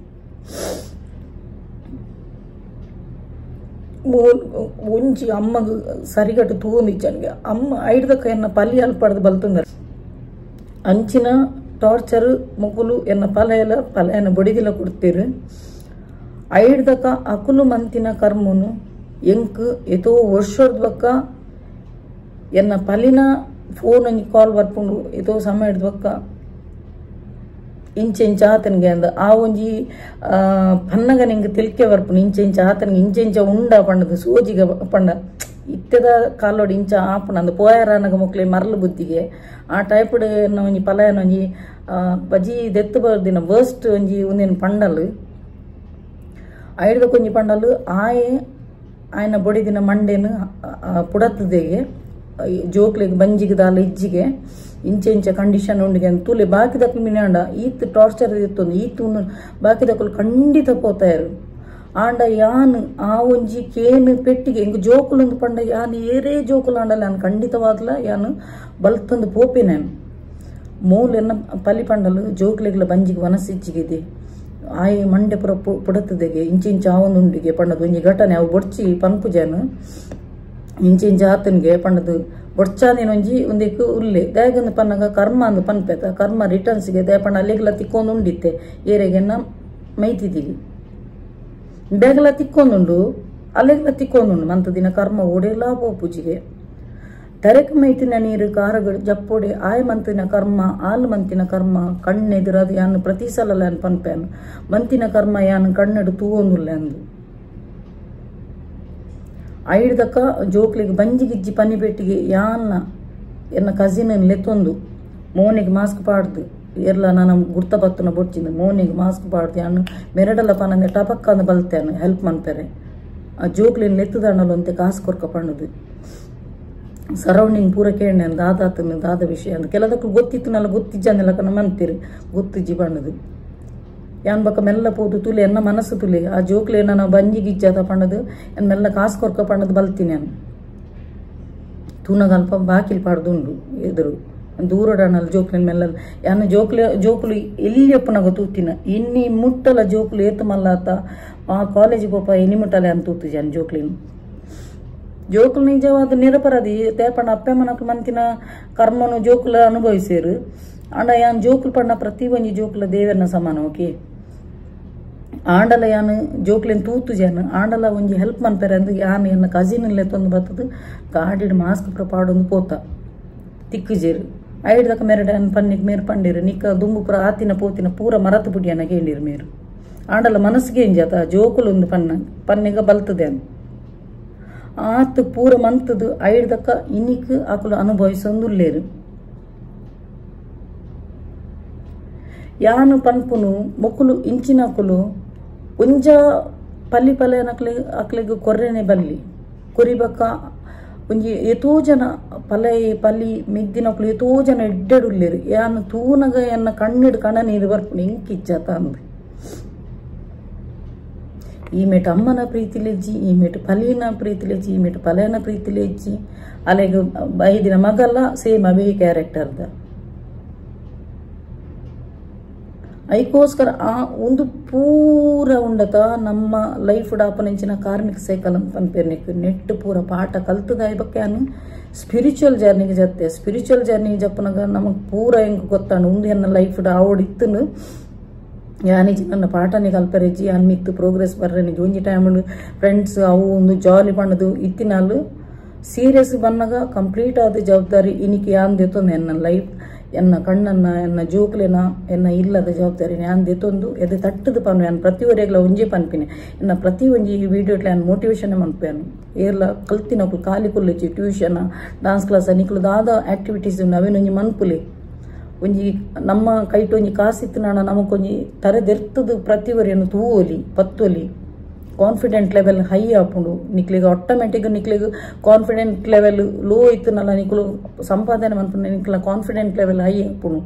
ಒಂಜಿ ಅಮ್ಮಗ ಸರಿಗಟ್ಟು ತೂಂದಿಚ್ಚನ್ಗೆ ಅಮ್ಮ ಐಡ್ದಕ್ಕ ಎನ್ನ ಪಲ್ಲಿ ಅಲ್ಪಡ್ದು ಬಲ್ತಂದ ಅಂಚಿನ ಟಾರ್ಚರ್ ಮುಗುಲು ಎನ್ನ ಪಲೆಯಲ ಪಲೆಯನ ಬೊಡಿದಿಲ ಕೊಡ್ತೀರು ಐಡ್ದಕ್ಕ ಅಕುಲು ಮಂತಿನ ಕರ್ಮನು ಎಂಕ್ ಎತೋ ವರ್ಷದ ಬಕ್ಕ ಎನ್ನ ಪಲಿನ ಫೋನ್ ಒಂಜಿ ಕಾಲ್ ಬರ್ಪುಂಡು ಎತೋ ಸಮಯದ ಬಕ್ಕ ಇಂಚೆ ಇಂಚ ಆತನಿಗೆ ಅಂದ ಆ ಒಂಜಿ ಪನ್ನಗ ನಿಂಗೆ ತಿಲ್ಕೆ ಬರ್ಪುಂಡು ಇಂಚೆ ಇಂಚ ಆತನಿಗೆ ಇಂಚೆ ಇಂಚ ಉಂಡ ಪಂಡದು ಸೋಜಿಗೆ ಪಂಡ ಇತ್ತೆದ ಕಾಲೋಡು ಇಂಚ ಆಪಣ ಅಂದ ಪೋಯಾರನಗ ಮುಕ್ಲೆ ಮರಲು ಬುದ್ಧಿಗೆ ಆ ಟೈಪ್ಡ್ ಎನ್ನ ಒಂಜಿ ಪಲಾಯನ ಒಂಜಿ ಬಜಿ ದೆತ್ತು ಬರ್ದಿನ ವರ್ಸ್ಟ್ ಒಂಜಿ ಒಂದೇನು ಪಂಡಲು ಐಡ್ದ ಕೊಂಜಿ ಪಂಡಲು ಆಯೆ ಆಯ್ನ ಬೊಡಿದಿನ ಮಂಡೇನು ಪುಡತ್ತದೆಗೆ ಜೋಕ್ಲಿಗೆ ಬಂಜಿಗೆ ದಾಲ ಇಜ್ಜಿಗೆ ಇಂಚೆ ಇಂಚೆ ಕಂಡೀಷನ್ ಉಂಡಿಗೆ ಅಂತ ತೂಲೆ ಬಾಕಿ ದಕ್ಕಲು ಮಿನಾಂಡ ಈತ್ ಟಾರ್ಚರ್ ಇತ್ತೊಂದು ಈತ್ ಬಾಕಿ ದಕ್ಕಲು ಖಂಡಿತ ಪೋತಾಯರು ಆಂಡ ಯಾನ್ ಆ ಒಂಜಿ ಕೇನು ಪೆಟ್ಟಿಗೆ ಇಂಕ ಜೋಕುಲೊಂದು ಪಂಡ ಯಾನ್ ಏರೇ ಜೋಕುಲು ಆಂಡಲ್ಲ ನಾನು ಖಂಡಿತವಾದ್ಲ ಯಾನು ಬಲ್ತಂದು ಪೋಪೆ ನಾನು ಮೂಲೆನ್ನ ಪಲ್ಲಿ ಪಂಡಲು ಜೋಕ್ಲೆಗ್ಲ ಬಂಜಿಗೆ ವನಸಿಚ್ಚಿಗಿದೆ ಆಯೆ ಮಂಡೆ ಪುರ ಪುಡತ್ತದೆಗೆ ಇಂಚೆ ಇಂಚ ಆವೊಂದು ಉಂಡಿಗೆ ಪಂಡದು ಒಂಜಿ ಘಟನೆ ಅವು ಬೊಡ್ಚಿ ಪನ್ಪುಜಾನು ಇಂಚೆ ಇಂಚ ಆತನಿಗೆ ಪಂಡದು ಬೊಡ್ಚಾದಿನ ಒಂಜಿ ಒಂದಿಕ್ಕು ಉಲ್ಲೆ ದಯಗಂದು ಪನ್ನಗ ಕರ್ಮ ಅಂದು ಪನ್ಪೇತ ಕರ್ಮ ರಿಟರ್ನ್ಸ್ಗೆ ದಯ ಪಂಡ ಅಲ್ಲಿಗೆಲ್ಲ ತಿಕ್ಕೊಂಡು ಉಂಡಿತ್ತೆ ಏರೆಗೆನ್ನ ಮೈತಿದ್ದೀವಿ ಬೇಗಲ ತಿಕ್ಕೊಂದುಂಡು ಅಲ್ಲೆಲ್ಲ ತಿಕ್ಕೊಂಡು ಮಂತ ದಿನ ಕರ್ಮ ಓಡೆಲ್ಲ ಪೋಪುಜಿಗೆ ತೆರೆಕ ಮೈತಿನ ನೀರು ಕಾರಗಳು ಜಪ್ಪೊಡೆ ಆಯ ಮಂತಿನ ಕರ್ಮ ಆಲ್ ಮಂತಿನ ಕರ್ಮ ಕಣ್ಣೆದುರದು ಯಾನು ಪ್ರತಿ ಸಲ ಯಾನ್ ಪನ್ಪೇನು ಮಂತಿನ ಕರ್ಮ ಯಾನು ಕಣ್ಣೆಡು ತೂವೊಂದುಲ್ಲ ಅಂದು ಐಡ್ದಕ್ಕ ಜೋಕ್ಲಿಗೆ ಬಂಜಿ ಗಿಜ್ಜಿ ಪನಿಪೆಟ್ಟಿಗೆ ಯಾನ್ನ ಎನ್ನ ಕಸಿನ್ ಲೆತ್ತೊಂದು ಮೋನಿಗೆ ಮಾಸ್ಕ್ ಪಾಡ್ದು ಎಲ್ಲ ನಾನು ಗುರ್ತಪತ್ತನ ಬೊಚ್ಚಿಂದು ಮೋನಿಗೆ ಮಾಸ್ಕ್ ಪಾಡ್ದು ಯಾನು ಮೆರಡಲ್ಲ ಪನಂದೆ ಟಪಕ್ಕ ಅಂದು ಬಲ್ತೇನು ಹೆಲ್ಪ್ ಮನ್ಪೆರೆ ಆ ಜೋಕ್ಲಿನ ಲೆತ್ತದಾಣಲು ಕಾಸು ಕೊರ್ಕ ಪಣ್ಣದು ಸರೌಂಡಿಂಗ್ ಪೂರ ಕೇಳಿ ದಾದಾತನ ದಾದ ವಿಷಯ ಅಂತ ಕೆಲದಕ್ಕೂ ಗೊತ್ತಿತ್ತು ನಲ್ಲ ಗೊತ್ತಿಜ್ಜನ್ನೆಲ್ಲ ಕನ್ನ ಮಂತೀರಿ ಗೊತ್ತಿಜ್ಜಿ ಬಣ್ಣದು ಯಾನ್ ಬಕ್ಕ ಮೆಲ್ಲ ಪೋದು ತುಲಿ ಎನ್ನ ಮನಸ್ಸು ತುಲಿ ಆ ಜೋಕ್ಲಿ ನಾನು ಬಂಜಿ ಗಿಜ್ಜಾದ ಪಣ್ಣದು ಎನ್ ಮೆಲ್ಲ ಕಾಸು ಕೊರ್ಕ ಪಣ್ಣದು ಬಲ್ತೀನಿ ನಾನು ತೂನಗಲ್ಪ ಬಾಕಿಲ್ ಪಾಡ್ದುಂಡು ಎದುರು ದೂರಡಾನಲ್ಲಿ ಜೋಕ್ಲಿನ ಮೆಲ್ಲ ಯಾನು ಜೋಕ್ಲಿ ಜೋಕುಲು ಎಲ್ಲಿಯಪ್ಪನಾಗ ತೂತಿನ ಇನ್ನಿ ಮುಟ್ಟಲ ಜೋಕುಲು ಏತು ಮಲ್ಲಾತ ಆ ಕಾಲೇಜಿಗೆ ಪೋಪ ಇನಿ ಮುಟ್ಟಲೆ ಅಂತ ತೂತು ಜಾನ್ ಜೋಕ್ಲಿನ ಜೋಕುಲು ನಿಜವಾದ ನಿರಪರಾಧಿ ತೇಪಣ್ಣ ಅಪ್ಪೆ ಮನಕ್ಲು ಮಂತಿನ ಕರ್ಮನು ಜೋಕುಲ ಅನುಭವಿಸಿರು ಅಂಡ ಯಾನ್ ಜೋಕುಲು ಪಣ್ಣ ಪ್ರತಿ ಒಂಜಿ ಜೋಕುಲ ದೇವರನ ಸಮಾನ ಓಕೆ ಆಂಡಲ ಯಾನು ಜೋಕ್ಲಿನ ತೂತು ಜಾನು ಆಂಡಲ ಒಂಜಿ ಹೆಲ್ಪ್ ಮನ್ಪೆರೆ ಅಂದು ಯಾನು ಎನ್ನ ಕಸಿನ್ ಲೆತ್ತೊಂದು ಬರ್ತದು ಗಾಡಿಡ್ ಮಾಸ್ಕ್ ಪ್ರಪಾಡೊಂದು ಪೋತ ತಿಕ್ಕುಜೇರು ಐಡ್ದಕ ಮೆರಡನ್ ಪನ್ನಿಗೆ ಮೇರು ಪಂಡಿರು ನಿಕ್ಕ ದುಂಬು ಪುರ ಆತಿನ ಪೋತಿನ ಪೂರ ಮರತು ಪುಡಿಯನ್ನ ಕೇಳಿರು ಮೇರು ಆಂಡಲ ಮನಸ್ಸಿಗೆ ಎಂಜಾತ ಜೋಕುಲು ಒಂದು ಪನ್ನ ಪನ್ನಿಗ ಬಲ್ತದೆ ಅಂತ ಆತು ಪೂರ ಮಂತದು ಐಡ್ದಕ್ಕ ಇನ್ನಿಕ್ ಆಕುಲು ಅನುಭವಿಸೊಂದುಲ್ಲೇರು ಯಾನು ಪನ್ಪುನು ಮೊಕ್ಕುಲು ಇಂಚಿನಕುಲು ಒಂಜ ಪಲ್ಲಿ ಪಲ್ಲೆ ಅಕ್ಲೆ ಅಕ್ಲೆಗ್ ಕೊರ್ರೆನೆ ಬಲ್ಲಿ ಕೊರಿಬಕ್ಕ ಒಂಜಿ ಎತೋ ಜನ ಪಲ್ಲೆ ಪಲ್ಲಿ ಮಿದ್ದಿನಕ್ಲು ಎತೋ ಜನ ಎಡ್ಡೆಡುಲ್ಲೇರು ಯಾನು ತೂನಗ ಎನ್ನ ಕಣ್ಣಿಡ್ ಕಣ ನೀರು ಬರ್ಪುನು ಇಂಕಿಜ್ಜಾತ ಅಂದು ಈ ಮೇಟ್ ಅಮ್ಮನ ಪ್ರೀತಿಲೆಜ್ಜಿ ಈ ಮೇಟ್ ಪಲಿನ ಪ್ರೀತಿಲೆಜ್ಜಿ ಈ ಮೇಟ್ ಪಲೆನ ಪ್ರೀತಿಲೆಜ್ಜಿ ಅಲೆಗೆ ಐದಿನ ಮಗಲ್ಲ ಸೇಮ್ ಅವೇ ಕ್ಯಾರೆಕ್ಟರ್ದ ಐಕೋಸ್ಕರ ಆ ಒಂದು ಪೂರ ಉಂಡತ ನಮ್ಮ ಲೈಫ್ ಡಾಪನಿಂಚಿನ ಕಾರ್ಮಿಕ ಸೈಕಲ್ ಅಂತ ಅನ್ಪೇರ್ನಿಕ್ ನೆಟ್ ಪೂರ ಪಾಠ ಕಲ್ತದ ಬಗ್ಗೆ ಅನು ಸ್ಪಿರಿಚುವಲ್ ಜರ್ನಿಗೆ ಜತ್ತೆ ಸ್ಪಿರಿಚುವಲ್ ಜರ್ನಿಗೆ ಜಪ್ಪನಾಗ ನಮಗೆ ಪೂರ ಹೆಂಗೆ ಗೊತ್ತಾಂಡು ಒಂದು ಎನ್ನ ಲೈಫ್ ಆವಡಿತ್ತನು ಯಾನಿಜಿ ನನ್ನ ಪಾಠನೆ ಕಲ್ಪರೆಜ್ಜಿ ಅನ್ಮಿತ್ತು ಪ್ರೋಗ್ರೆಸ್ ಬರ್ರೆನಿಜಿ ಒಂಜಿ ಟೈಮ್ ಫ್ರೆಂಡ್ಸ್ ಅವು ಒಂದು ಜಾಲಿ ಬಣ್ಣದು ಇತ್ತಿನಾಲು ಸೀರಿಯಸ್ ಬನ್ನಾಗ ಕಂಪ್ಲೀಟ್ ಆದ ಜವಾಬ್ದಾರಿ ಇನಿಕೆ ಯಾನ್ ದೆತ್ತೊಂದು ಎನ್ನ ಲೈಫ್ ಎನ್ನ ಕಣ್ಣನ್ನ ಎನ್ನ ಜೋಕ್ಲೆನ ಎನ್ನ ಇಲ್ಲದ ಜವಾಬ್ದಾರಿ ಯಾನ್ ದೆತ್ತೊಂದು ಎದೆ ತಟ್ಟದು ಪನ್ನು ಯಾನ್ ಪ್ರತಿವರೆಗ್ಲ ಒಂಜಿ ಪನ್ಪಿನಿ ಎನ್ನ ಪ್ರತಿ ಒಂಜಿ ಈ ವಿಡಿಯೋಟ್ಲ ಯಾನ್ ಮೋಟಿವೇಶನ್ ಮನ್ಪೇನು ಏರ್ಲ ಕಲ್ತಿನಕ್ಲು ಖಾಲಿ ಕುಲ್ಲಿಚ್ಚಿ ಟ್ಯೂಷನ್ ಡಾನ್ಸ್ ಕ್ಲಾಸ್ ನಿಕ್ಲು ದಾದ ಆಕ್ಟಿವಿಟೀಸ್ ಅವೇನೊಂಜಿ ಮನ್ಪುಲಿ ಒಂಜಿ ನಮ್ಮ ಕೈಟ್ ಒಂಜಿ ಕಾಸಿತ್ತು ನಾಣ ನಮಕೊಂಜಿ ತರದೆರ್ತದು ಪ್ರತಿವರಿಯನ್ನು ತೂವೊಲಿ ಪತ್ತೊಲಿ ಕಾನ್ಫಿಡೆಂಟ್ ಲೆವೆಲ್ ಹೈ ಆಪುಂಡು ನಿಕ್ಲಿಗೆ ಆಟೋಮೆಟಿಕ್ ನಿಕ್ಲಿಗೆ ಕಾನ್ಫಿಡೆಂಟ್ ಲೆವೆಲ್ ಲೋ ಇತ್ತು ನಲ್ಲ ನಿಕ್ಲು ಸಂಪಾದನೆ ಮನ್ಪುಂಡು ನಿಕ್ಲ ಕಾನ್ಫಿಡೆಂಟ್ ಲೆವೆಲ್ ಹೈ ಆಪುಂಡು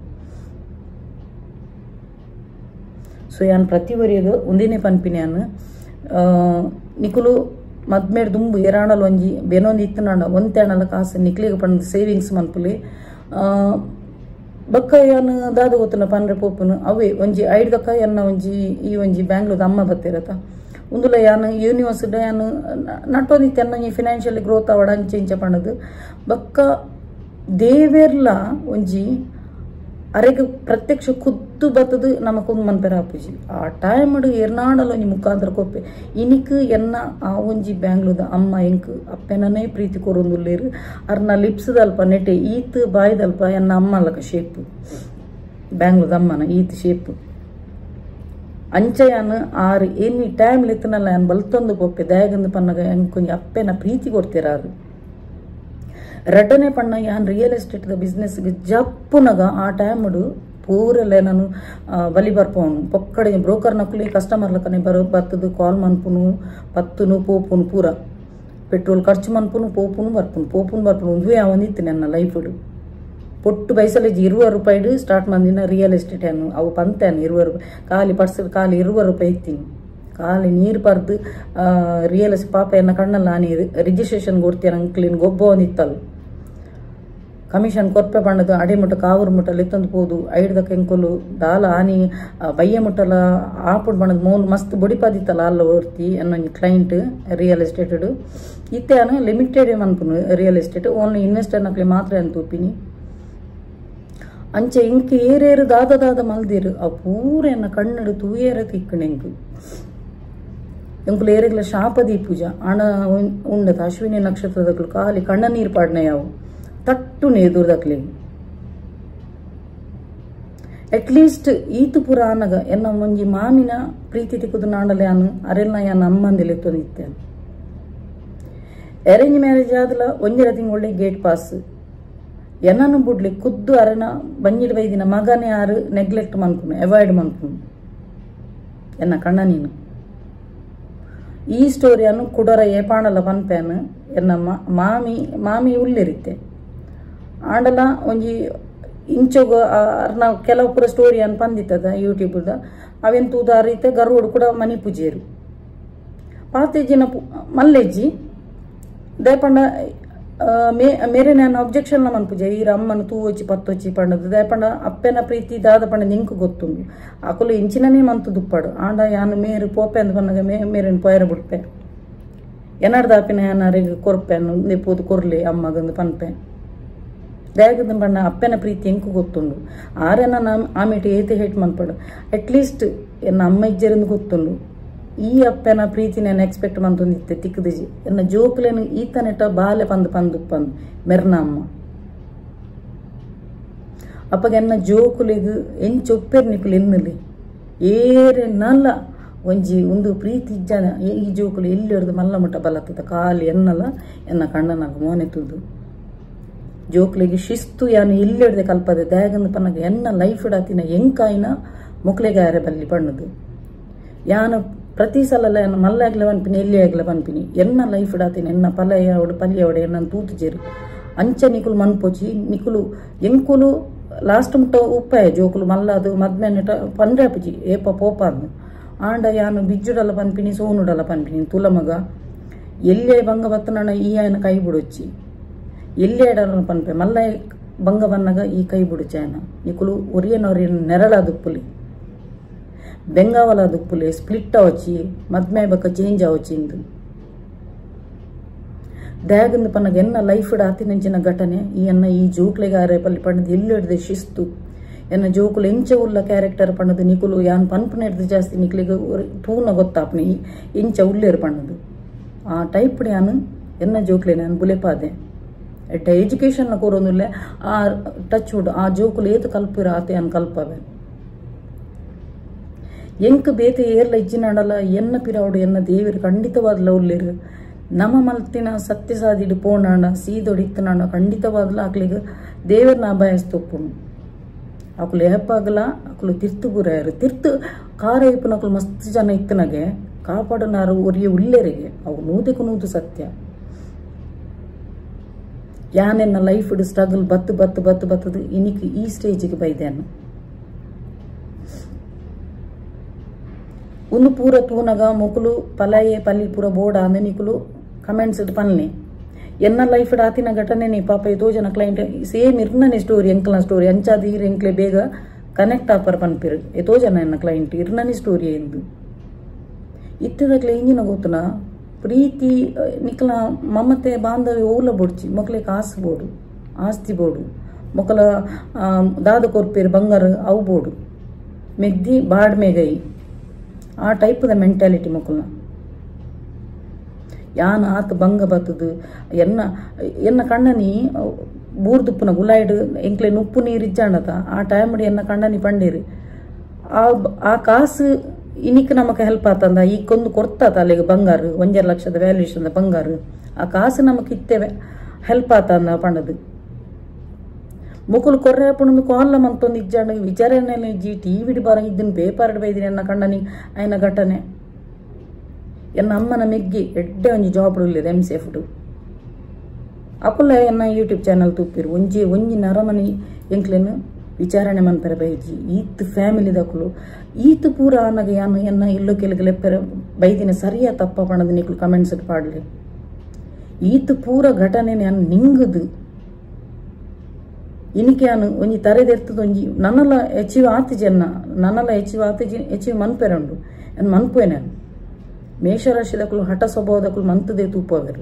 ಸೊ ಯಾನ್ ಪ್ರತಿವರಿಯದು ಒಂದಿನೇ ಪನ್ಪಿನಿ ಯಾನು ನಿಕ್ಲು ಮದ್ಮೇಡ್ ದುಂಬು ಎರಾಣಲ್ ಒಂಜಿ ಬೆನೊಂದು ಇತ್ತು ನಾಣ ಒಂತೆಣಲ ಕಾಸು ನಿಕ್ಲಿಗೆ ಪಂಡ ಸೇವಿಂಗ್ಸ್ ಮನ್ಪುಲಿ ಬಕ್ಕ ಯಾನು ದಾದ ಗೊತ್ತನ ಪನ್ರೆ ಪೋಪುನು ಅವೇ ಒಂಜಿ ಐಡ್ದಕ್ಕ ಎನ್ನ ಒಂಜಿ ಈ ಒಂಜಿ ಬ್ಯಾಂಗ್ಳೂರ್ದ ಅಮ್ಮ ಬತ್ತಿರತ್ತ ಉಂದುಲ ಯಾನು ಯೂನಿವರ್ಸಿಟಿ ಯಾನು ನಟ್ಟೊಂದಿತ್ತು ಎನ್ನ ಈ ಫಿನಾನ್ಷಿಯಲಿ ಗ್ರೋತ್ ಅವಡ ಅಂಚೆ ಇಂಚೆ ಪಂಡದು ಬಕ್ಕ ದೇವೇರ್ಲ ಒಂಜಿ ಅರೆಗೆ ಪ್ರತ್ಯಕ್ಷ ಖುದ್ದು ಬತ್ತದು ನಮಕೊಂದು ಮನ್ಪೆರ ಆಪುಜಿ ಆ ಟೈಮ್ ಎರ್ನಾಡಲ್ಲ ಒಂಜಿ ಮುಖಾಂತರ ಕೊಪ್ಪೆ ಇನಿಕ್ ಎನ್ನ ಆ ಒಂಜಿ ಬ್ಯಾಂಗ್ಳೂರ್ದ ಅಮ್ಮ ಎಂಕ್ ಅಪ್ಪೆನೇ ಪ್ರೀತಿ ಕೊರೊಂದುಲ್ಲೇರು ಅರ್ನ ಲಿಪ್ಸ್ದಲ್ಪ ನೆಟ್ಟೆ ಈತ್ ಬಾಯ್ದಲ್ಪ ಎನ್ನ ಅಮ್ಮ ಅಲ್ಲಕ ಶೇಪ್ ಬ್ಯಾಂಗ್ಳೂರ್ದ ಅಮ್ಮನ ಈತ್ ಶೇಪ್ ಅಂಚೆಯನ್ ಆರು ಎನಿ ಟೈಮ್ ಲೆತ್ತನಲ್ಲ ಯಾನ್ ಬಲ್ತೊಂದು ಕೊಪ್ಪೆ ದಯಗಂದು ಪನ್ನಗ ಎಂಕೊಂಜಿ ಅಪ್ಪೆನ ಪ್ರೀತಿ ಕೊಡ್ತಿರಾರು ರಡ್ಡನೆ ಪಣ್ಣ ಯಾನ್ ರಿಯಲ್ ಎಸ್ಟೇಟ್ ಬಿಸ್ನೆಸ್ಗೆ ಜಪ್ಪುನಗ ಆ ಟೈಮ್ಡು ಪೂರಲ್ಲೇ ನಾನು ಬಲಿ ಬರ್ಪವನು ಪೊಕ್ಕಡೆ ಬ್ರೋಕರ್ ನಕಲಿ ಕಸ್ಟಮರ್ ಲಕ್ಕನೆ ಬರೋ ಬರ್ತದು ಕಾಲ್ ಮನ್ಪುನು ಪತ್ತುನು ಪೋಪುನು ಪೂರ ಪೆಟ್ರೋಲ್ ಖರ್ಚು ಮನ್ಪುನು ಪೋಪುನು ಬರ್ಪುನು ಪೋಪುನು ಬರ್ಪುನು ಒಂದುವೇ ಅವನಿತ್ತು ನನ್ನ ಲೈಫ್ಡು ಪೊಟ್ಟು ಬೈಸಲೇಜಿ ಇರುವ ರೂಪಾಯಿಡು ಸ್ಟಾರ್ಟ್ ಮಂದಿನ ರಿಯಲ್ ಎಸ್ಟೇಟ್ ಅನ್ನು ಅವು ಪಂತೇನು ಇರುವ ರೂಪಾಯಿ ಖಾಲಿ ಪರ್ಸಲ್ ಖಾಲಿ ಇರುವ ರೂಪಾಯಿ ಇತ್ತೀನಿ ಖಾಲಿ ನೀರು ಪರ್ದು ರಿಯಲ್ ಎಸ್ಟೇಟ್ ಪಾಪ ಎನ್ನ ಕಣ್ಣಲ್ಲ ನಾನಿ ರಿಜಿಸ್ಟ್ರೇಷನ್ ಕೊಡ್ತೀರ ಅಂಕ್ಲಿನ್ ಗೊಬ್ಬ ಒಂದಿತ್ತಲ್ಲ ಕಮಿಷನ್ ಕೊರ್ಪೆ ಬಣ್ಣದು ಅಡೆ ಮುಟ್ಟ ಕಾವೂರು ಮುಟ್ಟಲ್ಲಿ ಎತ್ತೊಂದು ಪೋದು ಐಡ್ದ ಕೆಂಕೊಲು ದಾಲ ಆನಿ ಬಯ್ಯ ಮುಟ್ಟಲ ಆಪುಡ್ ಬಣ್ಣದ ಮೋಲ್ ಮಸ್ತ್ ಬೊಡಿಪಾದಿತ್ತಲ್ಲ ಅಲ್ಲ ಓಡ್ತಿ ಅನ್ನೊಂದು ಕ್ಲೈಂಟ್ ರಿಯಲ್ ಎಸ್ಟೇಟೆಡ್ ಇತ್ತೆ ಅನ್ನ ಲಿಮಿಟೆಡ್ ಅನ್ಪುನು ರಿಯಲ್ ಎಸ್ಟೇಟ್ ಓನ್ಲಿ ಇನ್ವೆಸ್ಟರ್ ನಕ್ಲಿ ಮಾತ್ರ ಅಂತ ತೂಪಿನಿ ಅಂಚೆ ಇಂಕ್ ಏರೇರು ದಾದ ದಾದ ಮಲ್ದಿರು ಆ ಪೂರ ಎನ್ನ ಕಣ್ಣಡು ತೂಯೇರ ತಿಕ್ಕಣೆಂಕು ಎಂಕುಲು ಏರೆಗ್ಲ ಶಾಪದಿ ಪೂಜ ಆಣ ಉಂಡದ ಅಶ್ವಿನಿ ನಕ್ಷತ್ರದಕ್ಲು ಖಾಲಿ ಕಣ್ಣ ನೀರು ಪಾಡ್ನೆಯಾವು ತಟ್ಟು ನೇದೂರ್ದಕ್ಲಿ ಅಟ್ಲೀಸ್ಟ್ ಈತು ಪುರ ಆನಗ ಎನ್ನ ಒಂಜಿ ಮಾಮಿನ ಪ್ರೀತಿ ತಿಕ್ಕುದು ನಾಡಲೆ ಅನು ಅರೆಲ್ಲ ಯಾನ ಅಮ್ಮಂದಿಲೆ ತೊಂದಿತ್ತೇನೆ ಅರೇಂಜ್ ಮ್ಯಾರೇಜ್ ಆದಲ ಒಂಜರ ತಿಂಗೊಳ್ಳಿ ಗೇಟ್ ಪಾಸ್ ಎನ್ನನು ಬಿಡ್ಲಿ ಖುದ್ದು ಅರನ ಬಂಜಿಡ್ ಬೈದಿನ ಮಗನೇ ಯಾರು ನೆಗ್ಲೆಕ್ಟ್ ಮನ್ಪುನು ಅವಾಯ್ಡ್ ಮನ್ಪುನು ಎನ್ನ ಕಣ್ಣ ನೀನು ಈ ಸ್ಟೋರಿಯನ್ನು ಕುಡರ ಏಪಾಣಲ ಪನ್ಪೇನು ಎನ್ನ ಮಾಮಿ ಮಾಮಿ ಉಳ್ಳಿರಿತ್ತೆ ಆಂಡಲ ಒಂಜಿ ಇಂಚೋಗ ಅರ್ನ ಕೆಲವು ಪುರ ಸ್ಟೋರಿ ಅನ್ನು ಪಂದಿತ್ತದ ಯೂಟ್ಯೂಬ್ದ ಅವೆಂತ ಉದಾರಿತೆ ಗರುಡು ಕೂಡ ಮನಿ ಪೂಜೆರು ಪಾತೇಜಿನ ಮಲ್ಲೆಜ್ಜಿ ದಯಪಂಡ ಮೇ ಮೇರೆ ನಾನು ಅಬ್ಜೆಕ್ಷನ್ ಮನ್ ಪೂಜೆ ಈ ಅಮ್ಮನ ತೂ వచ్చి ಪತ್ತು వచ్చి ಪಂಡದು ದಯಪಂಡ ಅಪ್ಪೆನ ಪ್ರೀತಿ ದಾದ ಪಂಡ ನಿಂಕು ಗೊತ್ತುಂಡು ಅಕುಲು ಇಂಚಿನನೇ ಮಂತು ದುಪ್ಪಡು ಆಂಡ ಯಾನು ಮೇರು ಪೋಪೆ ಅಂತ ಪನ್ನಗ ಮೇ ಮೇರಿನ ಪೊಯರ ಬಿಡ್ಪೆ ಎನ್ನಡ್ದ ಅಪ್ಪಿನ ಯಾನರಿಗೆ ಕೊರ್ಪೆನು ನಿಪ್ಪುದು ಕೊರ್ಲಿ ಅಮ್ಮಗಂದು ಪನ್ಪೆ ದಯಗದ ಪಂಡ ಅಪ್ಪೆನ ಪ್ರೀತಿ ಎಂಕು ಗೊತ್ತುಂಡು ಆರೆನ ನಾ ಆಮೇಟಿ ಏತೆ ಹೇಟ್ ಮನ್ಪಡು ಅಟ್ಲೀಸ್ಟ್ ಎನ್ನ ಅಮ್ಮ ಇಜ್ಜರಿಂದ ಗೊತ್ತುಂಡು ಈ ಅಪ್ಪನ ಪ್ರೀತಿ ನಾನು ಎಕ್ಸ್ಪೆಕ್ಟ್ ಮಂತೊಂದಿತ್ತೆ ತಿಕ್ಕದಿಜಿ ಎನ್ನ ಜೋಕ್ಲೇನು ಈತನೆಟ ಬಾಲೆ ಪಂದು ಪಂದು ಪಂದು ಮೆರ್ನ ಅಮ್ಮ ಅಪ್ಪಗೆ ಎನ್ನ ಜೋಕುಲಿಗೆ ಎಂಚು ಒಪ್ಪೇರು ನಿಕ್ಕಲು ಎನ್ನಲಿ ಏರೆ ನಲ್ಲ ಒಂಜಿ ಒಂದು ಪ್ರೀತಿ ಇಜ್ಜನ ಈ ಜೋಕುಲು ಎಲ್ಲಿ ಹೊಡೆದು ಮಲ್ಲ ಮುಟ್ಟ ಬಲತ್ತದ ಕಾಲಿ ಎನ್ನಲ್ಲ ಎನ್ನ ಕಣ್ಣನಾಗ ಮೋನೆತ್ತುದು ಜೋಕ್ಲಿಗೆ ಶಿಸ್ತು ಯಾನು ಎಲ್ಲಿ ಹಿಡ್ದೆ ಕಲ್ಪದೆ ದಯಗಂದು ಪನ್ನಗ ಎನ್ನ ಲೈಫ್ ಇಡಾತಿನ ಎಂಕಾಯಿನ ಮುಕ್ಲೆಗೆ ಯಾರೆ ಬಲ್ಲಿ ಪಣ್ಣದು ಯಾನು ಪ್ರತಿ ಸಲ ಮಲ್ಲ ಆಗ್ಲ ಪನ್ಪಿನಿ ಎಲ್ಲಿ ಆಗ್ಲ ಪನ್ಪಿನಿ ಎನ್ನ ಲೈಫ್ ಇಡಾತೀನಿ ಎನ್ನ ಪಲಯ ಅವಡು ಪಲ್ಯ ಅವಡೆ ಎನ್ನ ತೂತು ಜೇರು ಅಂಚ ನಿಕುಲು ಮನ್ಪೋಚಿ ನಿಕುಲು ಎಂಕುಲು ಲಾಸ್ಟ್ ಮುಟ್ಟ ಉಪ್ಪಾಯ ಜೋಕುಲು ಮಲ್ಲ ಅದು ಮದ್ಮೆನಿಟ ಪಂಡ್ರಾಪಜಿ ಏಪ ಪೋಪ ಅಂದು ಆಂಡ ಯಾನು ಬಿಜ್ಜುಡಲ್ಲ ಪನ್ಪಿನಿ ಸೋನುಡಲ್ಲ ಪನ್ಪಿನಿ ತುಲಮಗ ಎಲ್ಲೇ ಬಂಗ ಬತ್ತನಣ ಈ ಆಯನ ಕೈ ಬಿಡೊಚ್ಚಿ ಎಲ್ಲೇ ಇಡಲ್ಲ ಪನ್ಪೆ ಮಲ್ಲ ಬಂಗ ಬನ್ನಗ ಈ ಕೈ ಬಿಡುಚಾಯನ ನಿಕುಲು ಒರಿಯನೊರಿಯನ ನೆರಳಾದುಪ್ಪುಲಿ ಬೆಂಗಾವಲ ದುಪ್ಪುಲೆ ಸ್ಪ್ಲಿಟ್ ಅವಚ್ಚಿ ಮದ್ಮೆ ಬಕ್ಕ ಚೇಂಜ್ ಅವಚ್ಚಿಂದು ದಯಾಗಂದು ಪನ್ನಗ ಎನ್ನ ಲೈಫ್ ಆತಿನಂಚಿನ ಘಟನೆ ಈ ಎನ್ನ ಈ ಜೋಕ್ಲೆಗೆ ಆರೆ ಪಲ್ಲಿ ಪಣ್ಣದು ಎಲ್ಲಿ ಹಿಡ್ದೆ ಶಿಸ್ತು ಎನ್ನ ಜೋಕುಲು ಎಂಚ ಉಲ್ಲ ಕ್ಯಾರೆಕ್ಟರ್ ಪಣ್ಣದು ನಿಕುಲು ಯಾನ್ ಪನ್ಪನ ಹಿಡ್ದು ಜಾಸ್ತಿ ನಿಕ್ಲಿಗೆ ತೂನ ಗೊತ್ತಾಪ್ನಿ ಎಂಚ ಉಳ್ಳೇರು ಪಣ್ಣದು ಆ ಟೈಪ್ ಯಾನು ಎನ್ನ ಜೋಕ್ಲೆ ನಾನು ಬುಲೆಪಾದೆ ಎಟ್ಟ ಎಜುಕೇಶನ್ ಕೂರೋದಿಲ್ಲ ಆ ಟಚ್ ವುಡ್ ಆ ಜೋಕುಲು ಏತು ಕಲ್ಪಿರ ಆತೆ ಅನ್ ಕಲ್ಪವೆ ಎಂಕ್ ಬೇತೆ ಏರ್ಲ ಇಜ್ಜಿನಾಡಲ್ಲ ಎನ್ನ ಪಿರಾವಡು ಎನ್ನ ದೇವರು ಖಂಡಿತವಾದ್ಲ ಉಳ್ಳೇರು ನಮ್ಮ ಮಲ್ತಿನ ಸತ್ಯ ಸಾದಿಡು ಪೋಣಾಣ ಸೀದೊಡಿತ್ತನಾಣ ಖಂಡಿತವಾದ್ಲ ಆಕ್ಲಿಗೆ ದೇವರನ್ನ ಅಭಾಯಸ್ತೊಪ್ಪುಣು ಅಕುಲು ಏಪಾಗಲ ಅಕುಲು ತಿರ್ತು ಗುರಾಯರು ತಿರ್ತು ಕಾರ ಇಪ್ಪನ ಅಕುಲು ಮಸ್ತ್ ಜನ ಇತ್ತನಗೆ ಕಾಪಾಡನಾರು ಒರಿಯ ಉಳ್ಳೇರಿಗೆ ಅವು ನೂದೆಕು ನೂದು ಸತ್ಯ ಯಾನೆನ್ನ ಲೈಫ್ ಇಡು ಸ್ಟ್ರಗಲ್ ಬತ್ತು ಬತ್ತು ಬತ್ತು ಬತ್ತದು ಇನಿಕ್ ಈ ಸ್ಟೇಜಿಗೆ ಬೈದೇನು ಒಂದು ಪೂರ ತೂನಗ ಮೊಕುಲು ಪಲಯೆ ಪಲ್ಲಿ ಪೂರ ಬೋಡ ಅಂದ ನಿಕುಲು ಕಮೆಂಟ್ಸ್ ಇಟ್ಟು ಪನ್ನೆ ಎನ್ನ ಲೈಫ್ ಆತಿನ ಘಟನೆ ನೀ ಪಾಪ ಎದೋ ಜನ ಕ್ಲೈಂಟ್ ಸೇಮ್ ಇರ್ನನೆ ಸ್ಟೋರಿ ಎಂಕಲ್ನ ಸ್ಟೋರಿ ಅಂಚಾದ ಈರ್ ಎಂಕ್ಲೆ ಬೇಗ ಕನೆಕ್ಟ್ ಆಪರ್ ಪನ್ಪಿರ್ ಎದೋ ಜನ ಎನ್ನ ಕ್ಲೈಂಟ್ ಇರ್ನನೆ ಸ್ಟೋರಿ ಎಂದು ಇತ್ತದಕ್ಲೆ ಇಂಜಿನ ಗೊತ್ತುನ ಪ್ರೀತಿ ನಿಕಲ ಮಮತೆ ಬಾಂಧವ್ಯ ಓಲ ಬೊಡ್ಚಿ ಮೊಕ್ಲೆ ಕಾಸು ಬೋಡು ಆಸ್ತಿ ಬೋಡು ಮೊಕಲ ದಾದ ಕೊರ್ಪೇರು ಬಂಗಾರ ಅವು ಬೋಡು ಮೆಗ್ದಿ ಬಾಡ್ಮೆಗೈ ಆ ಟೈಪ್ದ ಮೆಂಟಾಲಿಟಿ ಮೊಕಲ್ನ ಯಾನ್ ಆತ ಬಂಗ ಬತ್ತದು ಎನ್ನ ಎನ್ನ ಕಣ್ಣನಿ ಬೂರ್ದುಪ್ಪುನ ಗುಲಾಯ್ಡು ಎಂಕ್ಲೆ ನುಪ್ಪು ನೀರು ಇಜ್ಜಾಂಡತ ಆ ಟೈಮ್ಡ್ ಎನ್ನ ಕಣ್ಣನಿ ಪಂಡೇರಿ ಆ ಆ ಕಾಸು ಇನಿಕ್ ನಮಕ್ ಹೆಲ್ಪ್ ಆತಂದ ಈಗೊಂದು ಕೊಡ್ತಾತ ಅಲ್ಲಿಗೆ ಬಂಗಾರ ಒಂಜರ ಲಕ್ಷದ ವ್ಯಾಲ್ಯೂಷನ್ ಬಂಗಾರ ಆ ಕಾಸು ನಮಕ್ ಇತ್ತೇವೆ ಹೆಲ್ಪ್ ಆತಂದ ಪಂಡದು ಮುಕುಲು ಕೊರ್ರೆ ಪುಣಂದು ಕಾಲ್ಲ ಮಂತೊಂದು ಇಜ್ಜಾಂಡ ವಿಚಾರಣೆ ಇಜ್ಜಿ ಟಿವಿಡ್ ಬರ ಇದ್ದನ್ ಪೇಪರ್ ಬೈದಿನಿ ಎನ್ನ ಕಣ್ಣನಿ ಆಯ್ನ ಘಟನೆ ಎನ್ನ ಅಮ್ಮನ ಮೆಗ್ಗಿ ಎಡ್ಡೆ ಒಂಜಿ ಜಾಬ್ ಉಳ್ಳೇದು ಎಮ್ ಸೇಫ್ಡು ಅಕುಲ್ಲ ಎನ್ನ ಯೂಟ್ಯೂಬ್ ಚಾನಲ್ ತೂಪಿರು ಒಂಜಿ ಒಂಜಿ ನರಮನಿ ಎಂಕ್ಲೆನು ವಿಚಾರಣೆ ಮನ್ಪೆರ ಬೈಜಿ ಈತ್ ಫ್ಯಾಮಿಲಿ ದಕುಲು ಈತ್ ಪೂರ ಆನಗ ಯಾನು ಎನ್ನ ಇಲ್ಲೋ ಕೆಲಗೆ ಲೆಪ್ಪೆರ ಬೈದಿನ ಸರಿಯಾ ತಪ್ಪ ಪಣದು ನಿಕ್ಲು ಕಮೆಂಟ್ಸ್ ಪಾಡ್ಲಿ ಈತ್ ಪೂರ ಘಟನೆ ನಾನು ನಿಂಗದು ಇನಿಕೆ ನಾನು ಒಂಜಿ ತರೆದೆರ್ತದ ಒಂಜಿ ನನ್ನಲ್ಲ ಅಚೀವ್ ಆತಿಜಿ ಅನ್ನ ನನ್ನಲ್ಲ ಅಚೀವ್ ಆತಿಜಿ ಅಚೀವ್ ಮನ್ಪೆರಂಡು ನಾನು ಮನ್ಪುವೆ ನಾನು ಮೇಷರಾಶಿದಕುಲು ಹಠ ಸ್ವಭಾವದಕುಲು ಮಂತದೇ ತೂಪವೆರು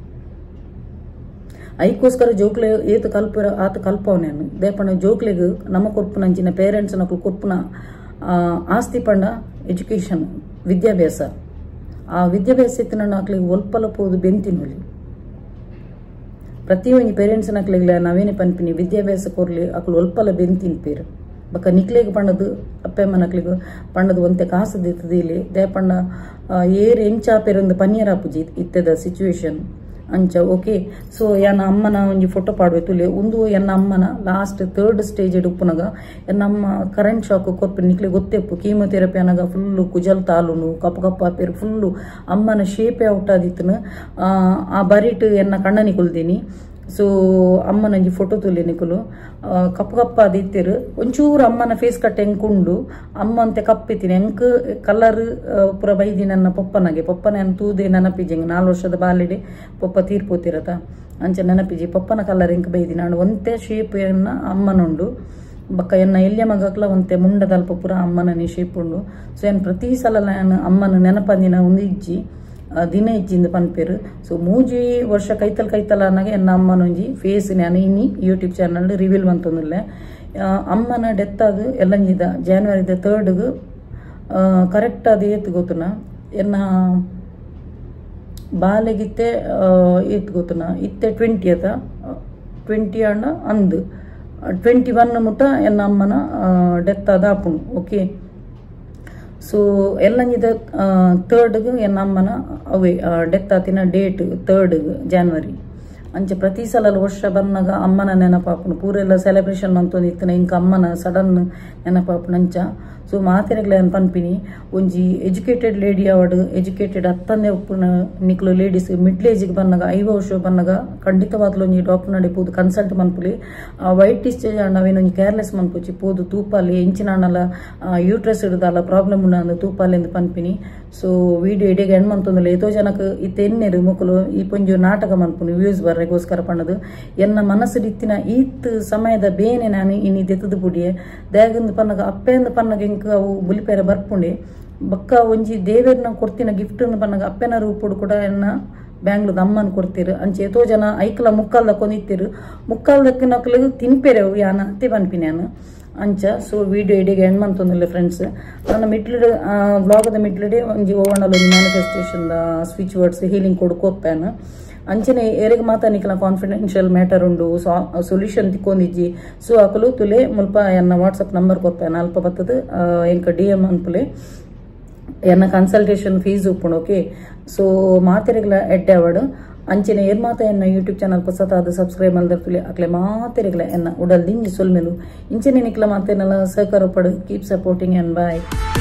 ಐಕೋಸ್ಕರ ಜೋಕ್ಲೆ ಏತು ಕಲ್ಪರ ಆತ ಕಲ್ಪವನೇನು ದೇಪಣ ಜೋಕ್ಲೆಗ್ ನಮ್ಮ ಕೊರ್ಪುನಂಚಿನ ಪೇರೆಂಟ್ಸ್ ನಕುಲು ಕೊರ್ಪುನ ಆಸ್ತಿ ಪಂಡ ಎಜುಕೇಶನ್ ವಿದ್ಯಾಭ್ಯಾಸ ಆ ವಿದ್ಯಾಭ್ಯಾಸ ಎತ್ತಿನ ಅಕ್ಲಿಗೆ ಒಲ್ಪಲ ಪೋದು ಬೆಂತಿನೊಲಿ ಪ್ರತಿ ಒಂಜಿ ಪೇರೆಂಟ್ಸ್ ನಕ್ಲಿಗ್ಲ ನಾವೇನೇ ಪನ್ಪಿನಿ ವಿದ್ಯಾಭ್ಯಾಸ ಕೊರ್ಲಿ ಅಕ್ಲು ಒಲ್ಪಲ ಬೆಂತಿನ ಪೇರು ಬಕ್ಕ ನಿಕ್ಲೆಗ್ ಪಂಡದು ಅಪ್ಪೆಮ್ಮ ನಕ್ಲಿಗೆ ಪಂಡದು ಒಂತೆ ಕಾಸು ದಿತ್ತದ ಇಲ್ಲಿ ದೇ ಪಂಡ ಏರ್ ಎಂಚಾ ಪೇರೊಂದು ಪನ್ನೀರ್ ಆಪುಜಿ ಇತ್ತದ ಸಿಚುವೇಶನ್ ಅಂಚ ಓಕೆ ಸೊ ಎನ್ನ ಅಮ್ಮನ ಒಂಜಿ ಫೋಟೋ ಪಾಡುವೆ ತುಲೆ ಒಂದು ಎನ್ನ ಅಮ್ಮನ ಲಾಸ್ಟ್ ಥರ್ಡ್ ಸ್ಟೇಜ್ ಉಪ್ಪುನಗ ಎನ್ನ ಅಮ್ಮ ಕರೆಂಟ್ ಶಾಕ್ ಕೊರ್ಪು ನಿಕ್ಲೆ ಗೊತ್ತೆಪ್ಪು ಕೀಮೊಥೆರಪಿ ಅನಗ ಫುಲ್ಲು ಕುಜಲ್ ತಾಲುನು ಕಪ್ಪ ಕಪ್ಪ ಪೇರು ಫುಲ್ಲು ಅಮ್ಮನ ಶೇಪೇ ಔಟ್ ಆದಿತ್ತನು ಆ ಬರಿಟ್ ಎನ್ನ ಕಣ್ಣನಿ ಕುಲ್ದೀನಿ ಸೊ ಅಮ್ಮನಂಜಿ ಫೋಟೋ ತುಲೆ ನಿಕುಲು ಕಪ್ಪ ಕಪ್ಪ ಅದಿತ್ತೇರು ಒಂಚೂರು ಅಮ್ಮನ ಫೇಸ್ ಕಟ್ ಎಂಕುಂಡು ಅಮ್ಮ ಅಂತೆ ಕಪ್ಪಿತೀನಿ ಎಂಕ್ ಕಲರ್ ಪುರ ಬೈದಿ ನನ್ನ ಪಪ್ಪನಗೆ ಪಪ್ಪನ ತೂದೆ ನೆನಪಿಜಿ ನಾಲ್ಕು ವರ್ಷದ ಬಾಲಿಡೆ ಪಪ್ಪ ತೀರ್ಪೋತಿರತ ಅಂಚೆ ನೆನಪಿಜಿ ಪಪ್ಪನ ಕಲರ್ ಎಂಕ್ ಬೈದಿ ನಾನು ಒಂತೆ ಶೇಪ್ ಎನ್ನ ಅಮ್ಮನುಂಡು ಬಕ್ಕ ಎನ್ನ ಎಲ್ಯ ಮಗಕ್ಲ ಒಂತೆ ಮುಂಡದಲ್ಪ ಪುರ ಅಮ್ಮನನಿ ಶೇಪ್ ಉಂಡು ಸೊ ಏನು ಪ್ರತಿ ಸಲ ನಾನು ಅಮ್ಮನ ನೆನಪಂದಿನ ಒಂದು ಇಜ್ಜಿ ದಿನ ಇಜ್ಜಿಂದ ಪನ್ಪೇರು ಸೊ ಮೂಜಿ ವರ್ಷ ಕೈತಲ್ ಕೈತಲ ಅನ್ನಗೆ ಎನ್ನ ಅಮ್ಮನೊಂಜಿ ಫೇಸ್ ನಾನು ಇನ್ನಿ ಯೂಟ್ಯೂಬ್ ಚಾನಲ್ ರಿವೀಲ್ ಬಂತಂದಿಲ್ಲ ಅಮ್ಮನ ಡೆತ್ ಅದು ಎಲ್ಲಂಜಿದ ಜಾನ್ವರಿದ ಥರ್ಡ್ಗೆ ಕರೆಕ್ಟ್ ಅದು ಏತ್ ಗೊತ್ತುನ ಎನ್ನ ಬಾಲೆಗಿತ್ತೆ ಏತ್ ಗೊತ್ತುನ ಇತ್ತೆ ಟ್ವೆಂಟಿ ಅದ ಟ್ವೆಂಟಿ ಅಣ್ಣ ಅಂದು ಟ್ವೆಂಟಿ ಒನ್ ಮುಟ್ಟ ಎನ್ನ ಅಮ್ಮನ ಡೆತ್ ಅದ ಆಪುಣು ಓಕೆ ಸೊ ಎಲ್ಲಂಜಿದ ಥರ್ಡ್ಗೆ ಎನ್ನ ಅಮ್ಮನ ಅವೇ ಡೆತ್ ಆತಿನ ಡೇಟ್ ಥರ್ಡ್ಗೆ ಜಾನ್ವರಿ ಅಂಚೆ ಪ್ರತಿ ಸಲ ವರ್ಷ ಬಂದಾಗ ಅಮ್ಮನ ನೆನಪಾಪುನು ಪೂರೆಲ್ಲ ಸೆಲೆಬ್ರೇಷನ್ ಅಂತಂದಿತ್ತನ ಇಂಕ ಅಮ್ಮನ ಸಡನ್ ನೆನಪಾಪುನು ಅಂಚ ಸೊ ಮಾತೆರೆಗ್ಲ ಪನ್ಪಿನಿ ಒಂಜಿ ಎಜುಕೇಟೆಡ್ ಲೇಡಿ ಅವಾರ್ಡ್ ಎಜುಕೇಟೆಡ್ ಹತ್ತನೇ ಉಪ್ಪುನ ನಿಕ್ಲು ಲೇಡೀಸ್ ಮಿಡ್ಲ್ ಏಜ್ಗೆ ಬಂದಾಗ ಐವ ವರ್ಷ ಬಂದಾಗ ಖಂಡಿತವಾಗ್ಲೂ ಒಂಜಿ ಡಾಕ್ಟರ್ ನಡೆ ಪೋದು ಕನ್ಸಲ್ಟ್ ಮನ್ಪುಲಿ ವೈಟ್ ಡಿಸ್ಚಾರ್ಜ್ ನಾವೇನೊಂಜಿ ಕೇರ್ಲೆಸ್ ಮನ್ಪುಜಿ ಪೋದು ತೂಪಾಲಿ ಎಂಚಿನ ಅಣ್ಣಲ ಯೂಟ್ರಸ್ ಇಡದಲ್ಲ ಪ್ರಾಬ್ಲಮ್ ಉಂಡ ಅಂದ ತೂಪಾಲಿ ಎಂದು ಪನ್ಪಿನಿ ಸೊ ವಿಡಿಯೋ ಇಡೆಗೆ ಹೆಣ್ಣು ಅಂತಂದಿಲ್ಲ ಎತೋ ಜನಕ್ಕೆ ಇತ್ತ ಎನ್ನೆರು ಮುಕ್ಕಲು ಈ ಪೊಂಜು ನಾಟಕ ಮನ್ಪುನಿ ವ್ಯೂಸ್ ಬರ್ರೆಗೋಸ್ಕರ ಪಣ್ಣದು ಎನ್ನ ಮನಸ್ಸು ಇತ್ತಿನ ಈತ್ ಸಮಯದ ಬೇನೆ ನಾನು ಇನ್ನು ದೆತ್ತದ ಬುಡಿಯೆ ದೇಗಂದು ಪನ್ನಗ ಅಪ್ಪೆಂದು ಪನ್ನಗ ಇಂಕ ಅವು ಬುಲಿಪೇರ ಬರ್ಪುಂಡೆ ಬಕ್ಕ ಒಂಜಿ ದೇವೇರ್ನ ಕೊಡ್ತಿನ ಗಿಫ್ಟ್ ಪನ್ನಗ ಅಪ್ಪೆನ ರೂಪುಡು ಕೂಡ ಎನ್ನ ಬ್ಯಾಂಗ್ಳೂರ್ದ ಅಮ್ಮನ ಕೊಡ್ತೀರು ಅಂಚೆ ಎತೋ ಜನ ಐಕ್ಲ ಮುಕ್ಕಾಲ್ದ ಕೊಂದಿತ್ತಿರು ಮುಕ್ಕಾಲ್ದಕ್ಕೆ ನಕ್ಲಿಗೆ ತಿನ್ಪೇರೆ ಅವು ಯಾನ ಅತ್ತೆ ಪನ್ಪಿನಿ ನಾನು ಅಂಚ ಸೊ ವಿಡಿಯೋ ಇಡಿಗೆ ಹೆಣ್ಣು ಅಂತಂದಿಲ್ಲ ಫ್ರೆಂಡ್ಸ್ ನನ್ನ ಮಿಡ್ಲಿಡ್ ಬ್ಲಾಗದ ಮಿಡ್ಲಿಡೆ ಒಂಜಿ ಓವಣ್ಣಲ್ಲಿ ಒಂದು ಮ್ಯಾನಿಫೆಸ್ಟೇಷನ್ ಸ್ವಿಚ್ ವರ್ಡ್ಸ್ ಹೀಲಿಂಗ್ ಕೊಡ್ಕೋಪ್ಯಾನ ಅಂಚನೆ ಎರೆಗೆ ಮಾತ ನಿಕ್ಲ ಕಾನ್ಫಿಡೆನ್ಷಿಯಲ್ ಮ್ಯಾಟರ್ ಉಂಡು ಸೊಲ್ಯೂಷನ್ ತಿಕ್ಕೊಂದಿಜ್ಜಿ ಸೊ ಅಕಲು ತುಲೆ ಮುಲ್ಪ ಎನ್ನ ವಾಟ್ಸಪ್ ನಂಬರ್ ಕೊರ್ಪೇನ ಅಲ್ಪ ಬತ್ತದ ಎಂಕ ಡಿ ಎಮ್ ಅನ್ಪುಲೆ ಎನ್ನ ಕನ್ಸಲ್ಟೇಷನ್ ಫೀಸ್ ಉಪ್ಪುಂಡು ಓಕೆ ಸೊ ಮಾತೆರೆಗ್ಲ ಎಡ್ಡೆ ಅವಾರ್ಡ್ ಅಂಚೆನೆ ಏರ್ ಮಾತ ಎನ್ನ ಯೂಟ್ಯೂಬ್ ಚಾನಲ್ ಪುಸ್ತಕ ಸಬ್ಸ್ಕ್ರೈಬ್ ಮಲ್ದರ್ಪುಲೆ ಅಕ್ಲೆ ಮಾತೆರೆಗ್ಲ ಎನ್ನ ಉಡಲ್ ದಿಂಜಿ ಸೊಲ್ಮೆಲು ಇಂಚೆನೆ ನಿಕ್ಲ ಮಾತೆನೆಲ್ಲ ಸಹಕಾರ ಪಡು ಕೀಪ್ ಸಪೋರ್ಟಿಂಗ್ ಅಂಡ್ ಬಾಯ್.